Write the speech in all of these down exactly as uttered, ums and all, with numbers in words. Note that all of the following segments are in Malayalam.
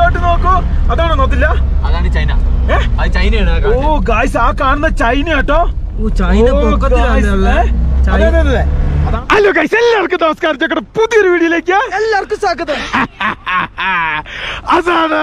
അങ്ങോട്ട് നോക്കൂ. അതാണോ നോക്കില്ല? അതാണ് ചൈന. ചൈനയാണ്. ഓ ഗായ്സ്, ആ കാണുന്ന ചൈന കേട്ടോ. ഹലോ ഗൈസ്, എല്ലാവർക്കും നമസ്കാരം. ഞങ്ങളുടെ പുതിയൊരു വീഡിയോയിലേക്ക് എല്ലാവർക്കും സ്വാഗതം. അതാണ്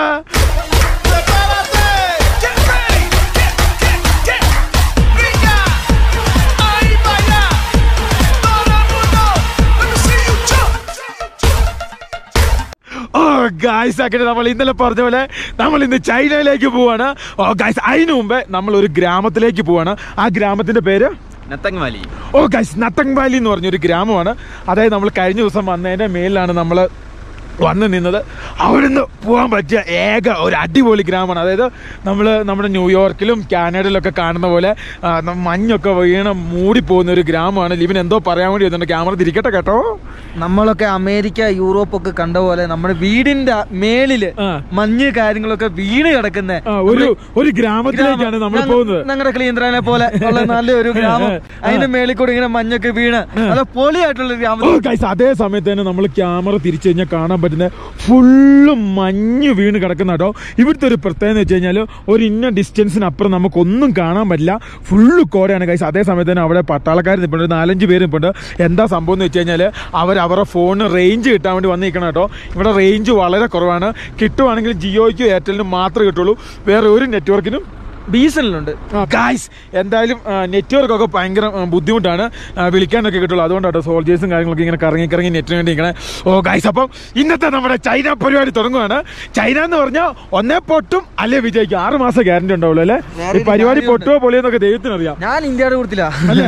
ഓ ഗായ്സ്, അങ്ങനെ നമ്മൾ ഇന്നലെ പറഞ്ഞ പോലെ നമ്മൾ ഇന്ന് ചൈനയിലേക്ക് പോവാണ്. ഓ ഗായ്സ്, അതിനു മുമ്പേ നമ്മൾ ഒരു ഗ്രാമത്തിലേക്ക് പോവാണ്. ആ ഗ്രാമത്തിന്റെ പേര് Nathang valley. Oh guys, Nathang valley എന്ന് പറഞ്ഞൊരു ഗ്രാമമാണ്. അതായത് നമ്മൾ കഴിഞ്ഞ ദിവസം വന്നതിൻ്റെ മേലിലാണ് നമ്മൾ വന്ന് നിന്നത്. അവിടുന്ന് പോകാൻ പറ്റിയ ഏക ഒരു അടിപൊളി ഗ്രാമമാണ്. അതായത് നമ്മൾ നമ്മുടെ ന്യൂയോർക്കിലും കാനഡയിലൊക്കെ കാണുന്ന പോലെ മഞ്ഞൊക്കെ വീണ് മൂടിപ്പോകുന്ന ഒരു ഗ്രാമമാണ്. ലിവിൻ എന്തോ പറയാൻ വേണ്ടി വന്നിട്ടുണ്ട്. ക്യാമറ തിരിക്കട്ടെ കേട്ടോ. നമ്മളൊക്കെ അമേരിക്ക യൂറോപ്പ് ഒക്കെ കണ്ട പോലെ നമ്മുടെ വീടിന്റെ മേളില് മഞ്ഞ് കാര്യങ്ങളൊക്കെ വീണ് കിടക്കുന്ന ഒരു ഒരു ഗ്രാമത്തിലേക്കാണ് നമ്മൾ പോകുന്നത്. ഞങ്ങളുടെ ക്ലീന്ദ്രനെ പോലെ ഉള്ള നല്ലൊരു ഗ്രാമം. അതിന്റെ മേളിൽ കൂടി ഇങ്ങനെ മഞ്ഞൊക്കെ വീണ് നല്ല പൊളിയായിട്ടുള്ള ഗ്രാമം. അതേ സമയത്ത് തന്നെ നമ്മൾ ക്യാമറ തിരിച്ചു കഴിഞ്ഞാൽ കാണാൻ പറ്റുന്ന ഫുള്ള് മഞ്ഞ് വീണ് കിടക്കുന്ന കേട്ടോ. ഇവിടുത്തെ ഒരു പ്രത്യേകത എന്ന് വെച്ച് കഴിഞ്ഞാൽ ഒരു ഇന്ന ഡിസ്റ്റൻസിനപ്പുറം നമുക്കൊന്നും കാണാൻ പറ്റില്ല. ഫുള്ള് കോടയാണ് ഗൈസ്. അതേ സമയത്ത് തന്നെ അവിടെ പട്ടാളക്കാർ നിൽപ്പുണ്ട്, നാലഞ്ച് പേര് നിൽപ്പുണ്ട്. എന്താ സംഭവം എന്ന് വെച്ച് കഴിഞ്ഞാൽ അവർ അവരുടെ ഫോണിന് റേഞ്ച് കിട്ടാൻ വേണ്ടി വന്നിരിക്കണം കേട്ടോ. ഇവിടെ റേഞ്ച് വളരെ കുറവാണ്. കിട്ടുവാണെങ്കിൽ ജിയോയ്ക്കും എയർടെലിനും മാത്രമേ കിട്ടുള്ളൂ. വേറെ ഒരു നെറ്റ്വർക്കിനും ബി എസ് എൻ എൽ ഉണ്ട് ഗായ്സ്. എന്തായാലും നെറ്റ്വർക്കൊക്കെ ഭയങ്കര ബുദ്ധിമുട്ടാണ്, വിളിക്കാനൊക്കെ കിട്ടുള്ളൂ. അതുകൊണ്ടാട്ടോ സോൾജേഴ്സും കാര്യങ്ങളൊക്കെ ഇങ്ങനെ കറങ്ങി കറങ്ങി നെറ്റിന് വേണ്ടി ഇങ്ങനെ. ഓ ഗായ്സ്, അപ്പം ഇന്നത്തെ നമ്മുടെ ചൈന പരിപാടി തുടങ്ങുകയാണ്. ചൈന എന്ന് പറഞ്ഞാൽ ഒന്നേ പൊട്ടും അല്ലേ വിജയിക്കും. ആറ് മാസം ഗ്യാരണ്ടി ഉണ്ടാവുള്ളൂ അല്ലേ? ഈ പരിപാടി പൊട്ടുവോ പൊളിയെന്നൊക്കെ ദൈവത്തിനറിയാം. ഞാൻ ഇന്ത്യയുടെ കൂട്ടത്തില്ല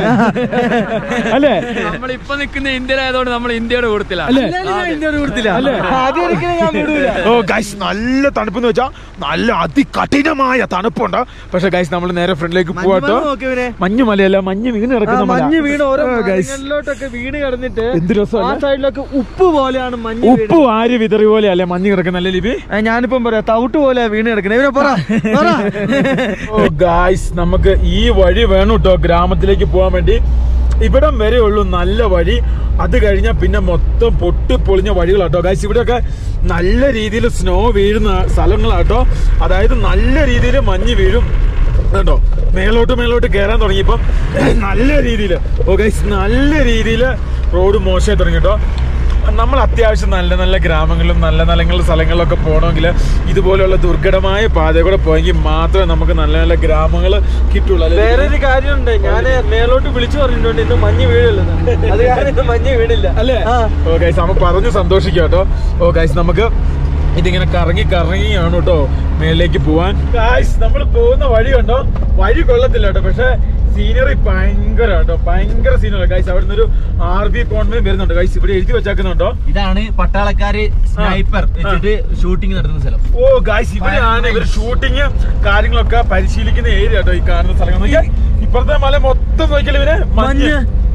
അല്ലേ? നമ്മളിപ്പോ നിൽക്കുന്ന ഇന്ത്യയിലായതുകൊണ്ട് നമ്മൾ ഇന്ത്യയുടെ കൂട്ടത്തില്ല അല്ലേ? ഇന്ത്യയുടെ കൂട്ടത്തില്ല അല്ലേ? ഓ ഗൈസ്, നല്ല തണുപ്പെന്ന് വെച്ചാൽ നല്ല അതികഠിനമായ തണുപ്പുണ്ട്. പക്ഷെ ഗൈസ്, നമ്മൾ നേരെ ഫ്രണ്ടിലേക്ക് പോവാട്ടോ. മഞ്ഞ് മലയല്ല, മഞ്ഞ് വീണ് കിടക്കുന്ന മഞ്ഞ് വീണ് ഓരോക്കെ വീണ് കിടന്നിട്ട് എന്ത് രസമാണ്. ആ സൈഡിലൊക്കെ ഉപ്പ് പോലെയാണ് മഞ്ഞ്. ഉപ്പ് ആര് വിതറി പോലെ അല്ലേ മഞ്ഞ് കിടക്കുന്നല്ലേ ലിബി? ഞാനിപ്പം പറയാ തവിട്ട് പോലെ വീണ് കിടക്കണേ. ഓ ഗൈസ്, നമുക്ക് ഈ വഴി വേണം കേട്ടോ ഗ്രാമത്തിലേക്ക് പോകാൻ വേണ്ടി. ഇവിടം വരെ ഉള്ളൂ നല്ല വഴി. അത് കഴിഞ്ഞാൽ പിന്നെ മൊത്തം പൊട്ടിപ്പൊളിഞ്ഞ വഴികളാട്ടോ ഗൈസ്. ഇവിടെയൊക്കെ നല്ല രീതിയിൽ സ്നോ വീഴുന്ന സ്ഥലങ്ങളാട്ടോ. അതായത് നല്ല രീതിയിൽ മഞ്ഞ് വീഴും കേട്ടോ. മേലോട്ട് മേലോട്ട് കയറാൻ തുടങ്ങിയപ്പം നല്ല രീതിയിൽ ഓ ഗൈസ് നല്ല രീതിയിൽ റോഡ് മോശമായി തുടങ്ങി കേട്ടോ. നമ്മൾ അത്യാവശ്യം നല്ല നല്ല ഗ്രാമങ്ങളിലും നല്ല നല്ല സ്ഥലങ്ങളിലൊക്കെ പോകണമെങ്കിൽ ഇതുപോലെയുള്ള ദുർഘടമായ പാത കൂടെ പോയെങ്കിൽ മാത്രമേ നമുക്ക് നല്ല നല്ല ഗ്രാമങ്ങൾ കിട്ടുള്ളൂ. വേറൊരു കാര്യമുണ്ട്, ഞാൻ മേലോട്ട് വിളിച്ചു പറഞ്ഞിട്ടുണ്ട് ഇന്ന് മഞ്ഞ് വീഴല്ലോ. അത് കാരണം ഇന്ന് മഞ്ഞ് വീണില്ല അല്ലേ? ഓ ഗൈസ്, നമ്മൾ പറഞ്ഞു സന്തോഷിക്കാം കേട്ടോ. ഓ ഗൈസ്, നമുക്ക് ഇതിങ്ങനെ കറങ്ങി കറങ്ങിയാണ് കേട്ടോ മേളിലേക്ക് പോവാൻ. ഗൈസ്, നമ്മൾ പോകുന്ന വഴി കണ്ടോ, വഴി കൊള്ളത്തില്ല കേട്ടോ. പക്ഷെ സീനറി ഭയങ്കര കേട്ടോ, ഭയങ്കര സീനറി ഗൈസ്. അവിടെ നിന്നൊരു ആർ ബി കോൺവേ വരുന്നുണ്ട് ഗൈസ്. ഇവിടെ എഴുതി വെച്ചേക്കുന്നുണ്ടോ, ഇതാണ് പട്ടാളക്കാര് സ്നൈപ്പർ വെച്ചിട്ട് ഷൂട്ടിംഗ് നടത്തുന്ന സ്ഥലം. ഓ ഗൈസ്, ഇവിടെയാണ് ഇവർ ഷൂട്ടിങ് കാര്യങ്ങളൊക്കെ പരിശീലിക്കുന്ന ഏരിയ കേട്ടോ. ഈ കാണുന്ന സ്ഥലങ്ങൾ നോക്കിയാൽ ഇപ്പുറത്തെ മല മൊത്തം നോക്കിയാൽ ഇവര് മഞ്ഞ്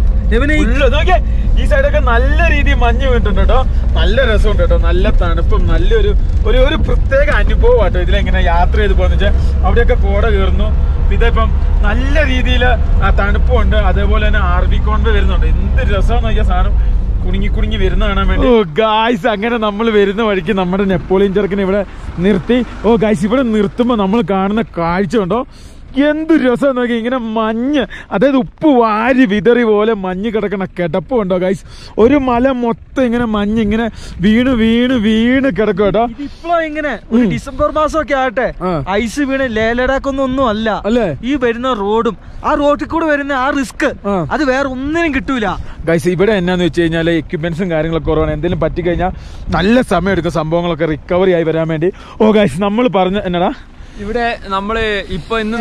നോക്കിയേ. ഈ സൈഡൊക്കെ നല്ല രീതിയിൽ മഞ്ഞ് വീണിട്ടുണ്ട് കേട്ടോ. നല്ല രസമുണ്ട് കേട്ടോ, നല്ല തണുപ്പും നല്ലൊരു ഒരു ഒരു പ്രത്യേക അനുഭവം കേട്ടോ ഇതിലെങ്ങനെ യാത്ര ചെയ്ത് പോകുന്ന വെച്ചാൽ. അവിടെയൊക്കെ കോട കയറുന്നു. ഇതിപ്പം നല്ല രീതിയിൽ തണുപ്പും ഉണ്ട്. അതേപോലെ തന്നെ ആർ ബി കോൺവേ വരുന്നുണ്ട്. എന്ത് രസമാണെന്ന് നോക്കിയ സാധനം കുടുങ്ങി കുടുങ്ങി വരുന്ന കാണാൻ വേണ്ടി. ഓ ഗായ്സ്, അങ്ങനെ നമ്മൾ വരുന്ന വഴിക്ക് നമ്മുടെ നെപ്പോളിയൻ ചെറുക്കനെ ഇവിടെ നിർത്തി. ഓ ഗായ്സ്, ഇവിടെ നിർത്തുമ്പോൾ നമ്മൾ കാണുന്ന കാഴ്ച ഉണ്ടോ, എന്ത് രസം നോക്കി. ഇങ്ങനെ മഞ്ഞ്, അതായത് ഉപ്പ് വാരി വിതറി പോലെ മഞ്ഞ് കിടക്കണ കിടപ്പ് ഉണ്ടോ ഗൈസ്. ഒരു മല മൊത്തം ഇങ്ങനെ മഞ്ഞ് ഇങ്ങനെ വീണ് വീണ് വീണ് കിടക്കും കേട്ടോ. ഇപ്പോ ഇങ്ങനെ ഒരു ഡിസംബർ മാസം ഒക്കെ ആകട്ടെ, ഐസ് വീണ് ലേലടാക്കൊന്നും ഒന്നും അല്ല അല്ലേ ഈ വരുന്ന റോഡും ആ റോഡിൽ കൂടെ വരുന്ന ആ റിസ്ക് അത് വേറെ ഒന്നിനും കിട്ടൂല ഗൈസ്. ഇവിടെ എന്നാന്ന് വെച്ച് കഴിഞ്ഞാൽ എക്യുപ്മെന്റ്സും കാര്യങ്ങളൊക്കെ കുറവാണ്. എന്തെങ്കിലും പറ്റിക്കഴിഞ്ഞാൽ നല്ല സമയം എടുക്കും സംഭവങ്ങളൊക്കെ റിക്കവറി ആയി വരാൻ വേണ്ടി. ഓ ഗൈസ്, നമ്മൾ പറഞ്ഞ എന്നടാ ഇവിടെ നമ്മള് ഇപ്പൊ ഇന്ന്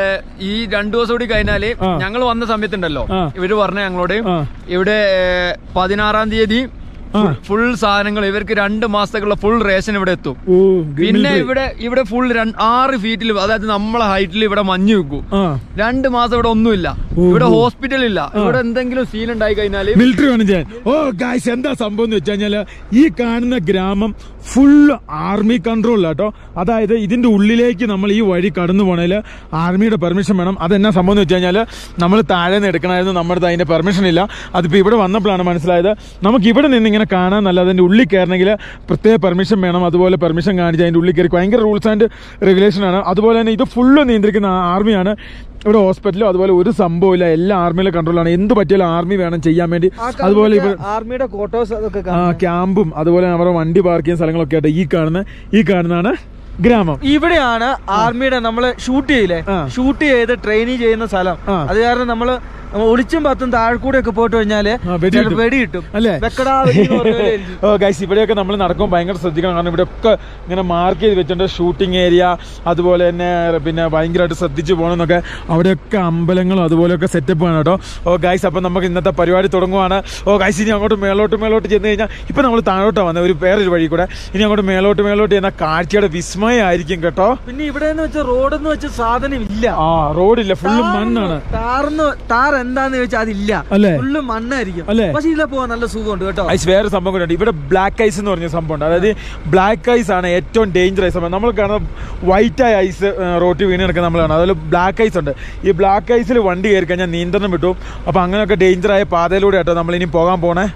ഈ രണ്ടു ദിവസം കൂടി കഴിഞ്ഞാല് ഞങ്ങൾ വന്ന സമയത്തുണ്ടല്ലോ, ഇവര് പറഞ്ഞ ഞങ്ങളോട് ഇവിടെ പതിനാറാം തീയതി ഫുൾ സാധനങ്ങൾ ഇവർക്ക് രണ്ട് മാസത്തേക്കുള്ള ഫുൾ റേഷൻ ഇവിടെ എത്തും. പിന്നെ ഇവിടെ ഇവിടെ ഫുൾ ആറ് ഫീറ്റിൽ, അതായത് നമ്മളെ ഹൈറ്റിൽ ഇവിടെ മഞ്ഞ് വെക്കും. രണ്ട് മാസം ഇവിടെ ഒന്നുമില്ല. ഇവിടെ ഹോസ്പിറ്റൽ ഇല്ല. ഇവിടെ എന്തെങ്കിലും സീൻ ഉണ്ടായി കഴിഞ്ഞാല് മിലിറ്ററി വേണം ചെയ്യാൻ. ഓ ഗായ്സ്, എന്താ സംഭവം എന്ന് വെച്ച് കഴിഞ്ഞാല് ഈ കാണുന്ന ഗ്രാമം ഫുൾ ആർമി കൺട്രോളിലാട്ടോ. അതായത് ഇതിന്റെ ഉള്ളിലേക്ക് നമ്മൾ ഈ വഴി കടന്നു പോണേല് ആർമിയുടെ പെർമിഷൻ വേണം. അതെന്നാ സംഭവം എന്ന് വെച്ച് കഴിഞ്ഞാൽ നമ്മൾ താഴെ നിന്ന് എടുക്കണമായിരുന്നു, നമ്മുടെ അതിന്റെ പെർമിഷൻ ഇല്ല. അതിപ്പോ ഇവിടെ വന്നപ്പോഴാണ് മനസ്സിലായത്. നമുക്ക് ഇവിടെ നിന്ന് ഇങ്ങനെ സ്ഥലങ്ങളെ കാണാൻ നല്ല. അതിൻ്റെ ഉള്ളിൽ കയറണമെങ്കിൽ പ്രത്യേക പെർമിഷൻ വേണം. അതുപോലെ പെർമിഷൻ കാണിച്ച് അതിൻ്റെ ഉള്ളിൽ കയറി ഭയങ്കര റൂൾസ് ആൻഡ് റെഗുലേഷനാണ്. അതുപോലെ തന്നെ ഇത് ഫുള്ള് നിയന്ത്രിക്കുന്ന ആർമിയാണ്. ഇവിടെ ഹോസ്പിറ്റലും അതുപോലെ ഒരു സംഭവമില്ല, എല്ലാ ആർമിയിലെ കൺട്രോളാണ്. എന്ത് പറ്റിയാലും ആർമി വേണം ചെയ്യാൻ വേണ്ടി. അതുപോലെ ആർമിയുടെ ക്വാർട്ടേഴ്സ് അതൊക്കെ ആ ക്യാമ്പും അതുപോലെ അവരുടെ വണ്ടി പാർക്ക് ചെയ്യുന്ന സ്ഥലങ്ങളൊക്കെ ആയിട്ട് ഈ കാണുന്ന ഈ കാണുന്നതാണ് ഗ്രാമം. ഇവിടെയാണ് ആർമിയുടെ നമ്മള് ഷൂട്ട് ചെയ്യില്ലേ, ഷൂട്ട് ചെയ്ത് ട്രെയിനിങ് ചെയ്യുന്ന സ്ഥലം. അത് കാരണം നമ്മള് ഒളിച്ചും പത്തും താഴ്കൂടെ ഒക്കെ പോയിട്ട് കഴിഞ്ഞാല് വെടി കിട്ടും അല്ലേ. ഇവിടെയൊക്കെ നമ്മൾ നടക്കുമ്പോൾ ഭയങ്കര ശ്രദ്ധിക്കണം. കാരണം ഇവിടെ ഒക്കെ ഇങ്ങനെ മാർക്ക് ചെയ്ത് വെച്ചിട്ടുണ്ട് ഷൂട്ടിംഗ് ഏരിയ. അതുപോലെ തന്നെ പിന്നെ ഭയങ്കരമായിട്ട് ശ്രദ്ധിച്ചു പോകണമെന്നൊക്കെ. അവിടെയൊക്കെ അമ്പലങ്ങളും അതുപോലെയൊക്കെ സെറ്റപ്പ് ആണ് കേട്ടോ. ഓ ഗൈസ്, അപ്പം നമുക്ക് ഇന്നത്തെ പരിപാടി തുടങ്ങുവാണ്. ഓ ഗൈസ്, ഇനി അങ്ങോട്ട് മേലോട്ട് മേലോട്ട് ചെന്ന് കഴിഞ്ഞാൽ ഇപ്പം നമ്മൾ താഴോട്ടാണ് വന്നത് ഒരു വേറൊരു വഴി കൂടെ. ഇനി അങ്ങോട്ട് മേലോട്ട് മേലോട്ട് ചെന്ന കാഴ്ചയുടെ വിസ്മയമായിരിക്കും കേട്ടോ. പിന്നെ ഇവിടെ വെച്ചാൽ റോഡെന്ന് വെച്ച സാധനം ഇല്ല. ആ റോഡില്ല, ഫുള്ള് മണ്ണാണ്. താർന്ന് താർ എന്താന്ന് ചോദിച്ചാൽ അതില്ല, ഫുള്ള് മണ്ണായിരിക്കും. പക്ഷെ ഇതിലെ പോകാൻ നല്ല സുഖമുണ്ട് കേട്ടോ. ഐസ് വേറെ സംഭവം കൂടെ ഉണ്ട്. ഇവിടെ ബ്ലാക്ക് ഐസ് എന്ന് പറഞ്ഞ സംഭവം ഉണ്ട്. അതായത് ബ്ലാക്ക് ഐസ് ആണ് ഏറ്റവും ഡേഞ്ചറസ് സംഭവം. നമ്മൾ കാണുന്ന വൈറ്റ് ആയ ഐസ് റോട്ടിൽ വീണ് കിടക്കുന്ന നമ്മൾ കാണാം. അതുപോലെ ബ്ലാക്ക് ഐസ് ഉണ്ട്. ഈ ബ്ലാക്ക് ഐസിൽ വണ്ടി കയറി കഴിഞ്ഞാൽ നിയന്ത്രണം വിട്ടും. അപ്പൊ അങ്ങനെയൊക്കെ ഡേഞ്ചറായ പാതയിലൂടെ കേട്ടോ നമ്മൾ ഇനി പോകാൻ പോണേ.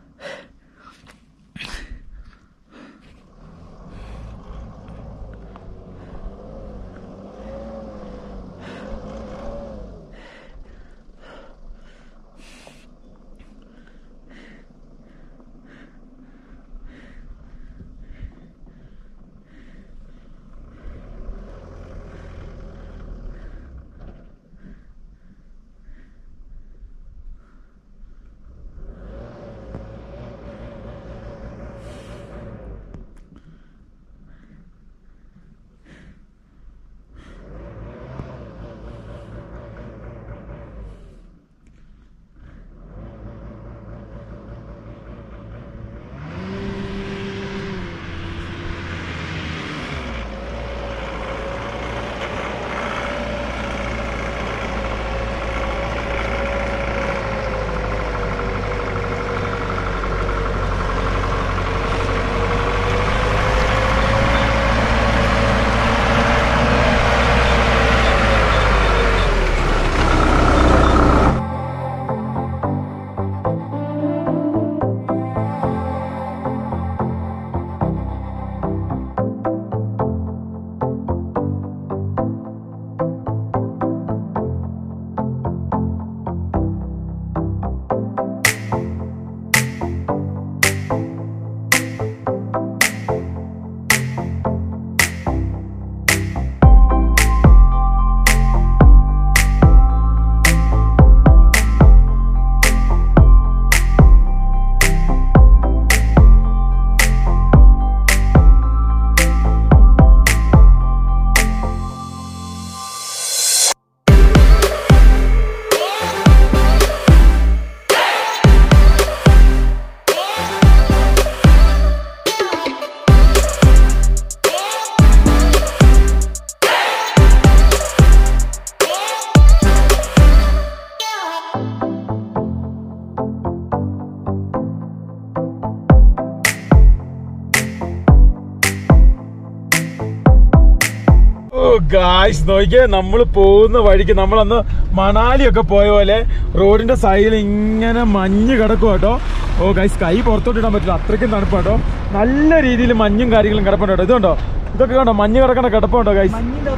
ഗായ്സ് നോക്കിയേ, നമ്മൾ പോകുന്ന വഴിക്ക് നമ്മളന്ന് മണാലിയൊക്കെ പോയ പോലെ റോഡിന്റെ സൈഡിൽ ഇങ്ങനെ മഞ്ഞ് കിടക്കും കേട്ടോ. ഓ ഗായ്സ്, കൈ പുറത്തോട്ട് ഇടാൻ പറ്റില്ല, അത്രയ്ക്കും തണുപ്പാട്ടോ. നല്ല രീതിയിൽ മഞ്ഞും കാര്യങ്ങളും കിടപ്പുണ്ടോ. ഇതുണ്ടോ, ഇതൊക്കെ കണ്ടോ മഞ്ഞ് കിടക്കണ കിടപ്പുണ്ടോ ഗായ്സ്.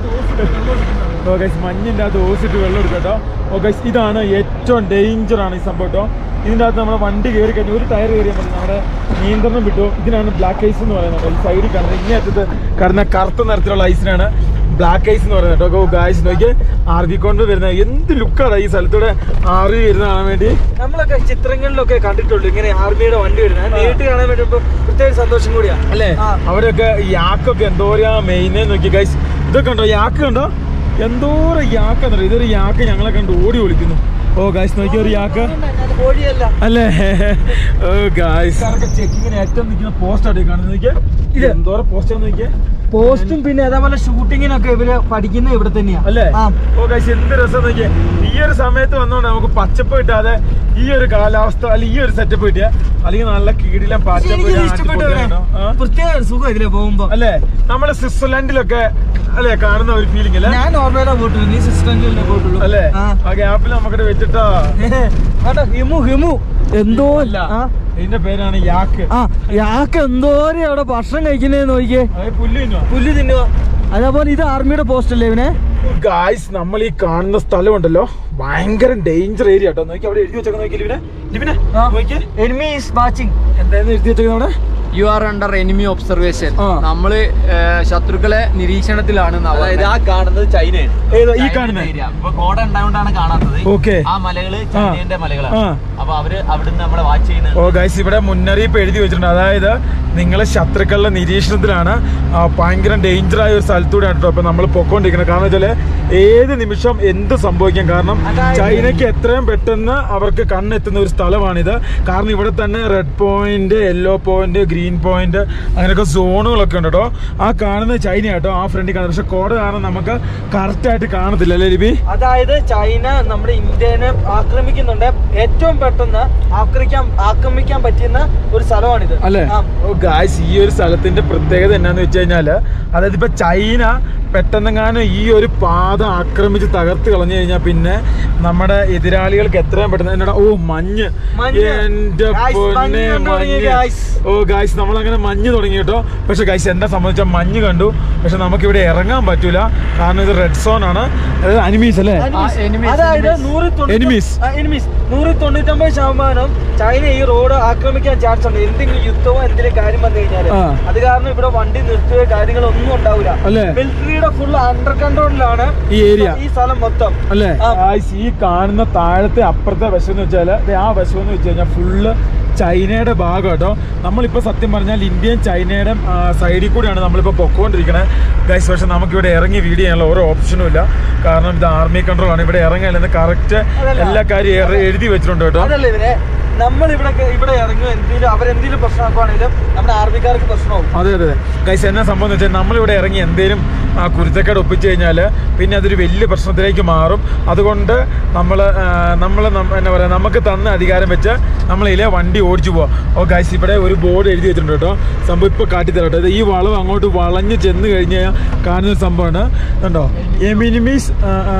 ഓ ഗൈസ്, മഞ്ഞിൻ്റെ അകത്ത് ഓസിട്ട് വെള്ളം എടുക്കും കേട്ടോ. ഓ ഗൈസ്, ഇതാണ് ഏറ്റവും ഡേഞ്ചറാണ് ഈ സംഭവം കേട്ടോ. ഇതിൻ്റെ അകത്ത് നമ്മുടെ വണ്ടി കയറി കഴിഞ്ഞാൽ ഒരു ടയർ കയറിയാൽ മതി, നമ്മുടെ നിയന്ത്രണം വിട്ടു. ഇതിനാണ് ബ്ലാക്ക് ഐസ് എന്ന് പറയുന്നത്. ഈ സൈഡിൽ കാണുന്നത് ഇങ്ങേ അറ്റത്ത് കടന്ന കറുത്ത നിറത്തിലുള്ള ഐസിനാണ് ബ്ലാക്ക് ഐസ് എന്ന് പറയുന്നത് കേട്ടോ. ഗായ്സ് നോക്കി, ആർ വി കൊണ്ട് വരുന്ന എന്ത് ലുക്കാണ് ഈ സ്ഥലത്തൂടെ ആർ വി വരുന്ന കാണാൻ വേണ്ടി. നമ്മളൊക്കെ ചിത്രങ്ങളിലൊക്കെ കണ്ടിട്ടുള്ളൂ ഇങ്ങനെ ആർമിയുടെ വണ്ടി വരുന്നത്, നേരിട്ട് കാണാൻ വേണ്ടി പ്രത്യേക സന്തോഷം കൂടിയാണ് അല്ലേ. അവരൊക്കെ യാക്കൊക്കെ എന്തോരാ മെയിനെ നോക്കി ഗൈസ്. ഇതൊക്കെ ഉണ്ടോ, യാക്ക് കണ്ടോ, എന്തോരം യാക്കെന്ന് പറയും. ഇതൊരു യാക്ക് ഞങ്ങളെ കണ്ട് ഓടി വിളിക്കുന്നു. ഓ ഗായ്സ് നോക്കിയ ഒരു യാക്ക് അല്ലേ. ഓ ഗായ്സ്, ചെക്കിങ്ങിന് ഏറ്റവും നിൽക്കുന്ന പോസ്റ്റ് ആയിട്ട് കാണുന്നത് നോക്കിയാൽ. ഇത് എന്തോരം പോസ്റ്റാന്ന് നോക്കിയാൽ. പോസ്റ്റും പിന്നെ അതേപോലെ ഷൂട്ടിങ്ങിനൊക്കെ ഇവര് പഠിക്കുന്നത് ഇവിടെ തന്നെയാ അല്ലേ? ഓ ഗൈസ് എന്ത് രസം നോക്കിയേ. ഈ ഒരു സമയത്ത് വന്നോണ്ട് നമുക്ക് പച്ചപ്പ് കിട്ടാതെ ഈ ഒരു കാലാവസ്ഥ അല്ലെങ്കിൽ ഈ ഒരു സെറ്റപ്പ് കിട്ടിയ അല്ലെങ്കിൽ നല്ല കീടിലും പ്രത്യേക സുഖം ഇതിലെ പോകുമ്പോ അല്ലേ? നമ്മള് സ്വിറ്റ്സർലൻഡിലൊക്കെ അല്ലെ കാണുന്ന ഒരു ഫീലിംഗ് അല്ലേ? ഞാൻ നോർവേയിലെ പോയിട്ടുള്ളൂ, നീ സ്വിറ്റ്സർലൻഡിലെ പോയിട്ടുള്ളൂ അല്ലേ? ആ ഗ്യാപ്പിൽ നമുക്കിവിടെ വെച്ചിട്ടാ ഹിമു ഹിമു എന്തോ അല്ല ഇതിന്റെ പേരാണ് യാക്ക്. ആ യാക്ക് എന്തോരം അവിടെ ഭക്ഷണം കഴിക്കുന്നേ നോക്കിയേ. പുല്ല് തിന്നുക പുല്ല് തിന്നുക. അതേപോലെ ഇത് ആർമിയുടെ പോസ്റ്റ് അല്ലേ ഇവനെ? ഗായ്സ് നമ്മൾ ഈ കാണുന്ന സ്ഥലം ഉണ്ടല്ലോ ഭയങ്കര ഡേഞ്ചർ ഏരിയ കേട്ടോ. നോക്കി അവിടെ എഴുതി വെച്ചേക്കാൻ നോക്കിയില്ലേ ഇവനെ? ഇവനെ നോക്കിയേ, എനിമി ഈസ് വാച്ചിങ് എന്തായിരുന്നു എഴുതി വെച്ചേക്കുന്നത് അവിടെ? You are under enemy observation. നമ്മള് ശത്രുക്കളെ നിരീക്ഷണത്തിലാണ്. അതായത് ആ കാണുന്നത് ചൈനയാണ്. ഏതോ ഈ കാണുന്ന ഇപ്പൊ കോട ഉണ്ടായോണ്ടാണ് കാണാത്തത്. ഓക്കെ, ആ മലകള് ചൈനയുടെ മലകളാണ്. അപ്പൊ അവര് അവിടുന്ന് നമ്മളെ വാച്ച് ചെയ്യുന്നത്. ഓ ഗൈസ് ഇവിടെ മുന്നറിയിപ്പ് എഴുതി വെച്ചിട്ടുണ്ട്. അതായത് നിങ്ങളെ ശത്രുക്കളുടെ നിരീക്ഷണത്തിലാണ്, ഭയങ്കര ഡേഞ്ചർ ആയ ഒരു സ്ഥലത്തൂടെയാണ് കേട്ടോ അപ്പൊ നമ്മൾ പൊക്കോണ്ടിരിക്കുന്നത്. കാരണം വെച്ചാല് ഏത് നിമിഷം എന്ത് സംഭവിക്കാം. കാരണം ചൈനയ്ക്ക് എത്രയും പെട്ടെന്ന് അവർക്ക് കണ്ണെത്തുന്ന ഒരു സ്ഥലമാണിത്. കാരണം ഇവിടെ തന്നെ red point, yellow point, green point അങ്ങനെയൊക്കെ സോണുകളൊക്കെ ഉണ്ട് കേട്ടോ. ആ കാണുന്നത് ചൈന കേട്ടോ, ആ ഫ്രണ്ടിൽ കാണുന്നത്. പക്ഷെ കോട കാരണം നമുക്ക് കറക്റ്റ് ആയിട്ട് കാണത്തില്ല അല്ലേ ലിബി? അതായത് ചൈന നമ്മുടെ ഇന്ത്യനെ ആക്രമിക്കുന്നുണ്ട്. ഏറ്റവും പെട്ടെന്ന് ആക്രമിക്കാൻ ആക്രമിക്കാൻ പറ്റുന്ന ഒരു സ്ഥലമാണിത് അല്ലേ? ഗായ്സ് ഈ ഒരു സ്ഥലത്തിന്റെ പ്രത്യേകത എന്നാന്ന് വെച്ച് കഴിഞ്ഞാല്, അതായത് ഇപ്പൊ ചൈന പെട്ടെന്നെങ്ങാനും ഈ ഒരു പാത ആക്രമിച്ച് തകർത്ത് കളഞ്ഞു കഴിഞ്ഞാൽ പിന്നെ നമ്മുടെ എതിരാളികൾക്ക് എത്രയും പെട്ടെന്ന് എന്നോട് ഓ മഞ്ഞ് എന്റെ പൊന്നെ മഞ്ഞ്. ഓ ഗായ്സ് നമ്മൾ അങ്ങനെ മഞ്ഞ് തുടങ്ങി കേട്ടോ. പക്ഷെ ഗായ്സ് എന്നെ സംബന്ധിച്ച മഞ്ഞ് കണ്ടു, പക്ഷെ നമുക്ക് ഇവിടെ ഇറങ്ങാൻ പറ്റൂല. കാരണം ഇത് റെഡ് സോൺ ആണ്. അതായത് അനിമീസ് അല്ലേ? അതായത് നൂറ് തൊണ്ണൂറ്റൊമ്പത് ശതമാനം ചൈന ഈ റോഡ് ആക്രമിക്കാൻ ചാൻസ് ഉണ്ട്. എന്തെങ്കിലും യുദ്ധമോ എന്തെങ്കിലും കാര്യം വന്നു കഴിഞ്ഞാല് അത് കാരണം ഇവിടെ വണ്ടി നിർത്തുകയോ കാര്യങ്ങളൊന്നും ഉണ്ടാവില്ല. മിലിറ്ററിയുടെ ഫുൾ അണ്ടർ കൺട്രോളിലാണ് ഈ ഏരിയ, ഈ സ്ഥലം മൊത്തം അല്ലേ? ഈ കാണുന്ന താഴത്തെ അപ്പുറത്തെ വശം എന്ന് വെച്ചാല് ആ വശം എന്ന് വെച്ച് കഴിഞ്ഞാൽ ഫുള്ള് ചൈനയുടെ ഭാഗം കേട്ടോ. നമ്മളിപ്പോൾ സത്യം പറഞ്ഞാൽ ഇന്ത്യയും ചൈനയുടെ സൈഡിൽ കൂടെയാണ് നമ്മളിപ്പോൾ പൊക്കോണ്ടിരിക്കണേ ഗൈസ്. പക്ഷെ നമുക്കിവിടെ ഇറങ്ങി വീഡിയോ ചെയ്യാനുള്ള ഓരോ ഓപ്ഷനും ഇല്ല. കാരണം ഇത് ആർമി കൺട്രോൾ ആണ്. ഇവിടെ ഇറങ്ങാനെന്ന് കറക്റ്റ് എല്ലാ കാര്യം എഴുതി വെച്ചിട്ടുണ്ട് കേട്ടോ. നമ്മൾ ഇവിടെ ഇവിടെ ഇറങ്ങും എന്തെങ്കിലും അവരെന്തെങ്കിലും പ്രശ്നമാക്കുകയാണെങ്കിലും നമ്മുടെ ആർമിക്കാർക്ക് പ്രശ്നമാവും. അതെ അതെ ഗൈസ് എന്നാ സംഭവം എന്ന് വെച്ചാൽ നമ്മളിവിടെ ഇറങ്ങി എന്തെങ്കിലും ആ കുരുത്തക്കേട് ഒപ്പിച്ചു കഴിഞ്ഞാൽ പിന്നെ അതൊരു വലിയ പ്രശ്നത്തിലേക്ക് മാറും. അതുകൊണ്ട് നമ്മൾ നമ്മൾ എന്താ പറയുക, നമുക്ക് തന്ന അധികാരം വെച്ച് നമ്മളിതിലെ വണ്ടി ഓടിച്ചു പോവാം. ഓ ഗൈസ് ഇവിടെ ഒരു ബോർഡ് എഴുതി വെച്ചിട്ടുണ്ട് കേട്ടോ. സംഭവം ഇപ്പോൾ കാട്ടിത്തരട്ടോ. ഇത് ഈ വളവ് അങ്ങോട്ട് വളഞ്ഞ് ചെന്ന് കഴിഞ്ഞ് കാണുന്ന സംഭവമാണ് കണ്ടോ. എമിനിമീസ്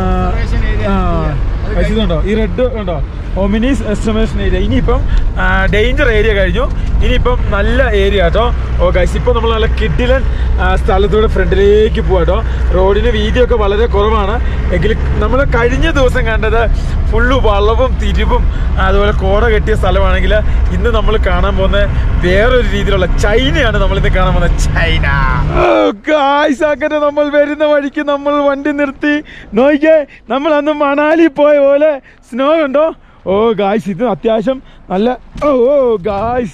കഴിച്ചിട്ടുണ്ടോ ഈ റെഡ് കണ്ടോ, ഒമിനീസ് എസ്റ്റിമേഷൻ ഏരിയ. ഇനിയിപ്പം ഡേഞ്ചർ ഏരിയ കഴിഞ്ഞു, ഇനിയിപ്പം നല്ല ഏരിയ കേട്ടോ. ഓ ഗൈസ് ഇപ്പോൾ നമ്മൾ നല്ല കിഡിലൻ സ്ഥലത്തൂടെ ഫ്രണ്ടിലേക്ക് പോവാം കേട്ടോ. റോഡിന് വീതിയൊക്കെ വളരെ കുറവാണ് എങ്കിലും നമ്മൾ കഴിഞ്ഞ ദിവസം കണ്ടത് ഫുള്ള് വളവും തിരിവും അതുപോലെ കോട കെട്ടിയ സ്ഥലമാണെങ്കിൽ ഇന്ന് നമ്മൾ കാണാൻ പോകുന്ന വേറൊരു രീതിയിലുള്ള ചൈനയാണ് നമ്മളിന്ന് കാണാൻ പോകുന്നത്. ചൈന. ഗൈസ് അങ്ങനെ നമ്മൾ വരുന്ന വഴിക്ക് നമ്മൾ വണ്ടി നിർത്തി നോക്കിയേ. നമ്മൾ അന്ന് മണാലി പോയ പോലെ സ്നോ കണ്ടോ. ഓ ഗായ്സ് ഇത് അത്യാവശ്യം നല്ല ഓ ഓ ഗായ്സ്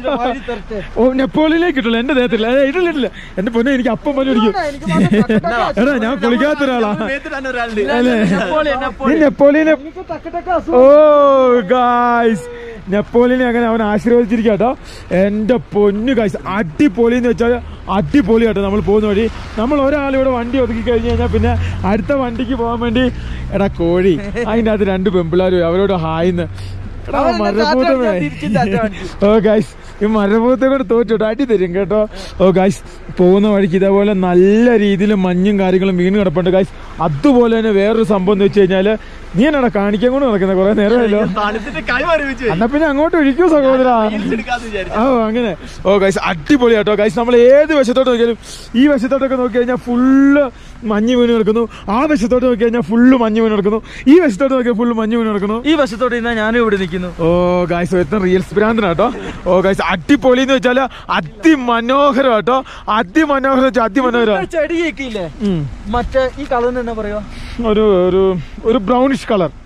ഓ നെപ്പോളിയനിലേക്ക് കിട്ടുള്ളൂ എന്റെ ദേഹത്തില്ല. ഇടില്ല ഇടില്ല എന്റെ പൊന്നെ, എനിക്ക് അപ്പം പനി പിടിക്കും. എടാ ഞാൻ കുളിക്കാത്ത ഒരാളാ അല്ലേ? നീ നെപ്പോളിയനെ ഓ ഗായ്സ് നെപ്പോളിയനെ അങ്ങനെ അവൻ ആശീർവദിച്ചിരിക്കുക കേട്ടോ. എന്റെ പൊന്നു ഗായ്സ് അടിപൊളി എന്ന് വെച്ചാൽ അടിപൊളി കേട്ടോ. നമ്മൾ പോകുന്ന വഴി നമ്മൾ ഒരാളിവിടെ വണ്ടി ഒതുക്കി കഴിഞ്ഞ് കഴിഞ്ഞാൽ പിന്നെ അടുത്ത വണ്ടിക്ക് പോകാൻ വേണ്ടി എടാ കോഴി അതിൻ്റെ അകത്ത് രണ്ട് പെമ്പിള്ളാരും അവരോട് ഹായിന്ന് എടാ മരപൂത്തമേ. ഓ ഗൈസ് ഈ മരപൂത്തെ കൂടെ തോറ്റോട്ടോ അടി തരും കേട്ടോ. ഓ ഗൈസ് പോകുന്ന വഴിക്ക് ഇതേപോലെ നല്ല രീതിയിൽ മഞ്ഞും കാര്യങ്ങളും വീണ് കിടപ്പുണ്ട് ഗൈസ്. അതുപോലെ തന്നെ വേറൊരു സംഭവം എന്ന് വെച്ച് കഴിഞ്ഞാല് നീ എന്നാടാ കാണിക്കാൻ കൊണ്ട് നടക്കുന്നത് കുറെ നേരമല്ലോ. എന്നാ പിന്നെ അങ്ങോട്ട് ഒഴിക്കൂ സഹോദരാ. ഓ അങ്ങനെ. ഓ ഗൈസ് അടിപൊളി കേട്ടോ ഗൈസ്. നമ്മൾ ഏത് വശത്തോട്ട് നോക്കിയാലും ഈ വശത്തോട്ടൊക്കെ നോക്കി കഴിഞ്ഞാൽ ഫുള്ള് മഞ്ഞ് വീണ് കിടക്കുന്നു. ആ വശത്തോട്ട് നോക്കി കഴിഞ്ഞാൽ ഫുള്ള് മഞ്ഞ് വീണ് കിടക്കുന്നു. ഈ വശത്തോട്ട് നോക്കിയാൽ ഫുള്ള് മഞ്ഞ് വീണ് കിടക്കുന്നു. ഈ വശത്തോട്ട് ഇരുന്നാൽ ഞാനും ഇവിടെ നിൽക്കുന്നു. ഓ ഗൈസ് എത്ര റിയൽസ് ഭ്രാന്തനാ കേട്ടോ. ഓ ഗൈസ് അടിപൊളി എന്ന് വെച്ചാല് അതിമനോഹരം കേട്ടോ. അതിമനോഹരം വെച്ചാൽ അതിമനോഹരം. ചെടിയൊക്കെ ഇല്ലേ മറ്റേ ഈ കളറിന് എന്നാ പറയുക, ഒരു ഒരു ഒരു ബ്രൗണിഷ് കളർ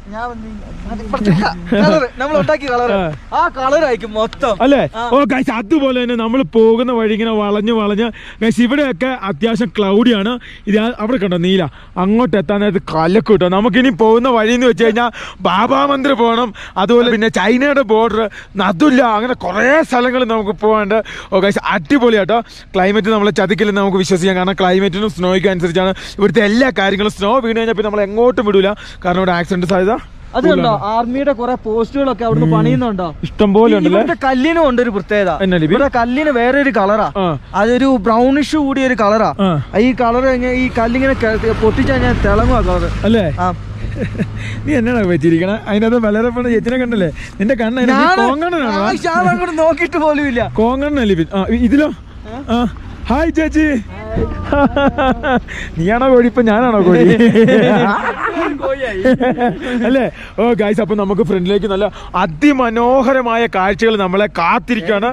നമ്മൾ ഉണ്ടാക്കിയ കളർ ആ കളർ ആയിരിക്കും മൊത്തം അല്ലേ. ഓ ഗൈസ് അതുപോലെ തന്നെ നമ്മൾ പോകുന്ന വഴി ഇങ്ങനെ വളഞ്ഞ് വളഞ്ഞ് ഗൈസ് ഇവിടെയൊക്കെ അത്യാവശ്യം ക്ലൗഡിയാണ്. ഇത് അവിടെ കണ്ടോ നീല, അങ്ങോട്ട് എത്താൻ നേരത്ത് കലക്ക് കിട്ടും. നമുക്കിനി പോകുന്ന വഴി എന്ന് വെച്ച് കഴിഞ്ഞാൽ ബാബാ മന്ദിർ പോകണം, അതുപോലെ പിന്നെ ചൈനയുടെ ബോർഡർ, നദുല്ല, അങ്ങനെ കുറേ സ്ഥലങ്ങൾ നമുക്ക് പോകാണ്ട്. ഓ ഗൈസ് അടിപൊളിയാട്ടോ. ക്ലൈമറ്റ് നമ്മളെ ചതിക്കില്ലെന്ന് നമുക്ക് വിശ്വസിക്കാം. കാരണം ക്ലൈമറ്റിനും സ്നോയ്ക്കും അനുസരിച്ചാണ് ഇവിടുത്തെ എല്ലാ കാര്യങ്ങളും. സ്നോ വീണ് കഴിഞ്ഞാൽ പിന്നെ നമ്മൾ എങ്ങോട്ടും വിടൂല, കാരണം ഇവിടെ ആക്സിഡന്റ് സാധ്യത. അത് കണ്ടോ ആർമിയുടെ കുറെ പോസ്റ്റുകളൊക്കെ അവിടുന്ന് പണിയുന്നുണ്ടോ, ഇഷ്ടം പോലെ ഉണ്ട്. കല്ലിനും ഉണ്ട് ഒരു പ്രത്യേകത, ഇവിടെ കല്ലിന് വേറെ ഒരു കളറാ, അതൊരു ബ്രൗണിഷ് കൂടിയ ഒരു കളറാ. ഈ കളർ ഈ കല്ലിങ്ങനെ പൊട്ടിച്ചു കഴിഞ്ഞാൽ തിളങ്ങുക കളറ് അല്ലേ. നീ എന്നാണ് വെച്ചിരിക്കണ അതിനകത്ത് വളരെ പെണ്ണ ചേച്ചിനെ കണ്ടല്ലേ, നിന്റെ കണ്ണ കോങ്ങണ്ണനാണോ? നോക്കിട്ട് പോലും ഇല്ല. കോങ്ങണ്ണല്ലേ ഇതിലോ? ആ ഹായ് ചേച്ചി, നീയാണോ കോഴി ഇപ്പൊ ഞാനാണോ കോഴി അല്ലേ? ഓ ഗൈസ്, അപ്പൊ നമുക്ക് ഫ്രണ്ടിലേക്ക് നല്ല അതിമനോഹരമായ കാഴ്ചകൾ നമ്മളെ കാത്തിരിക്കാണ്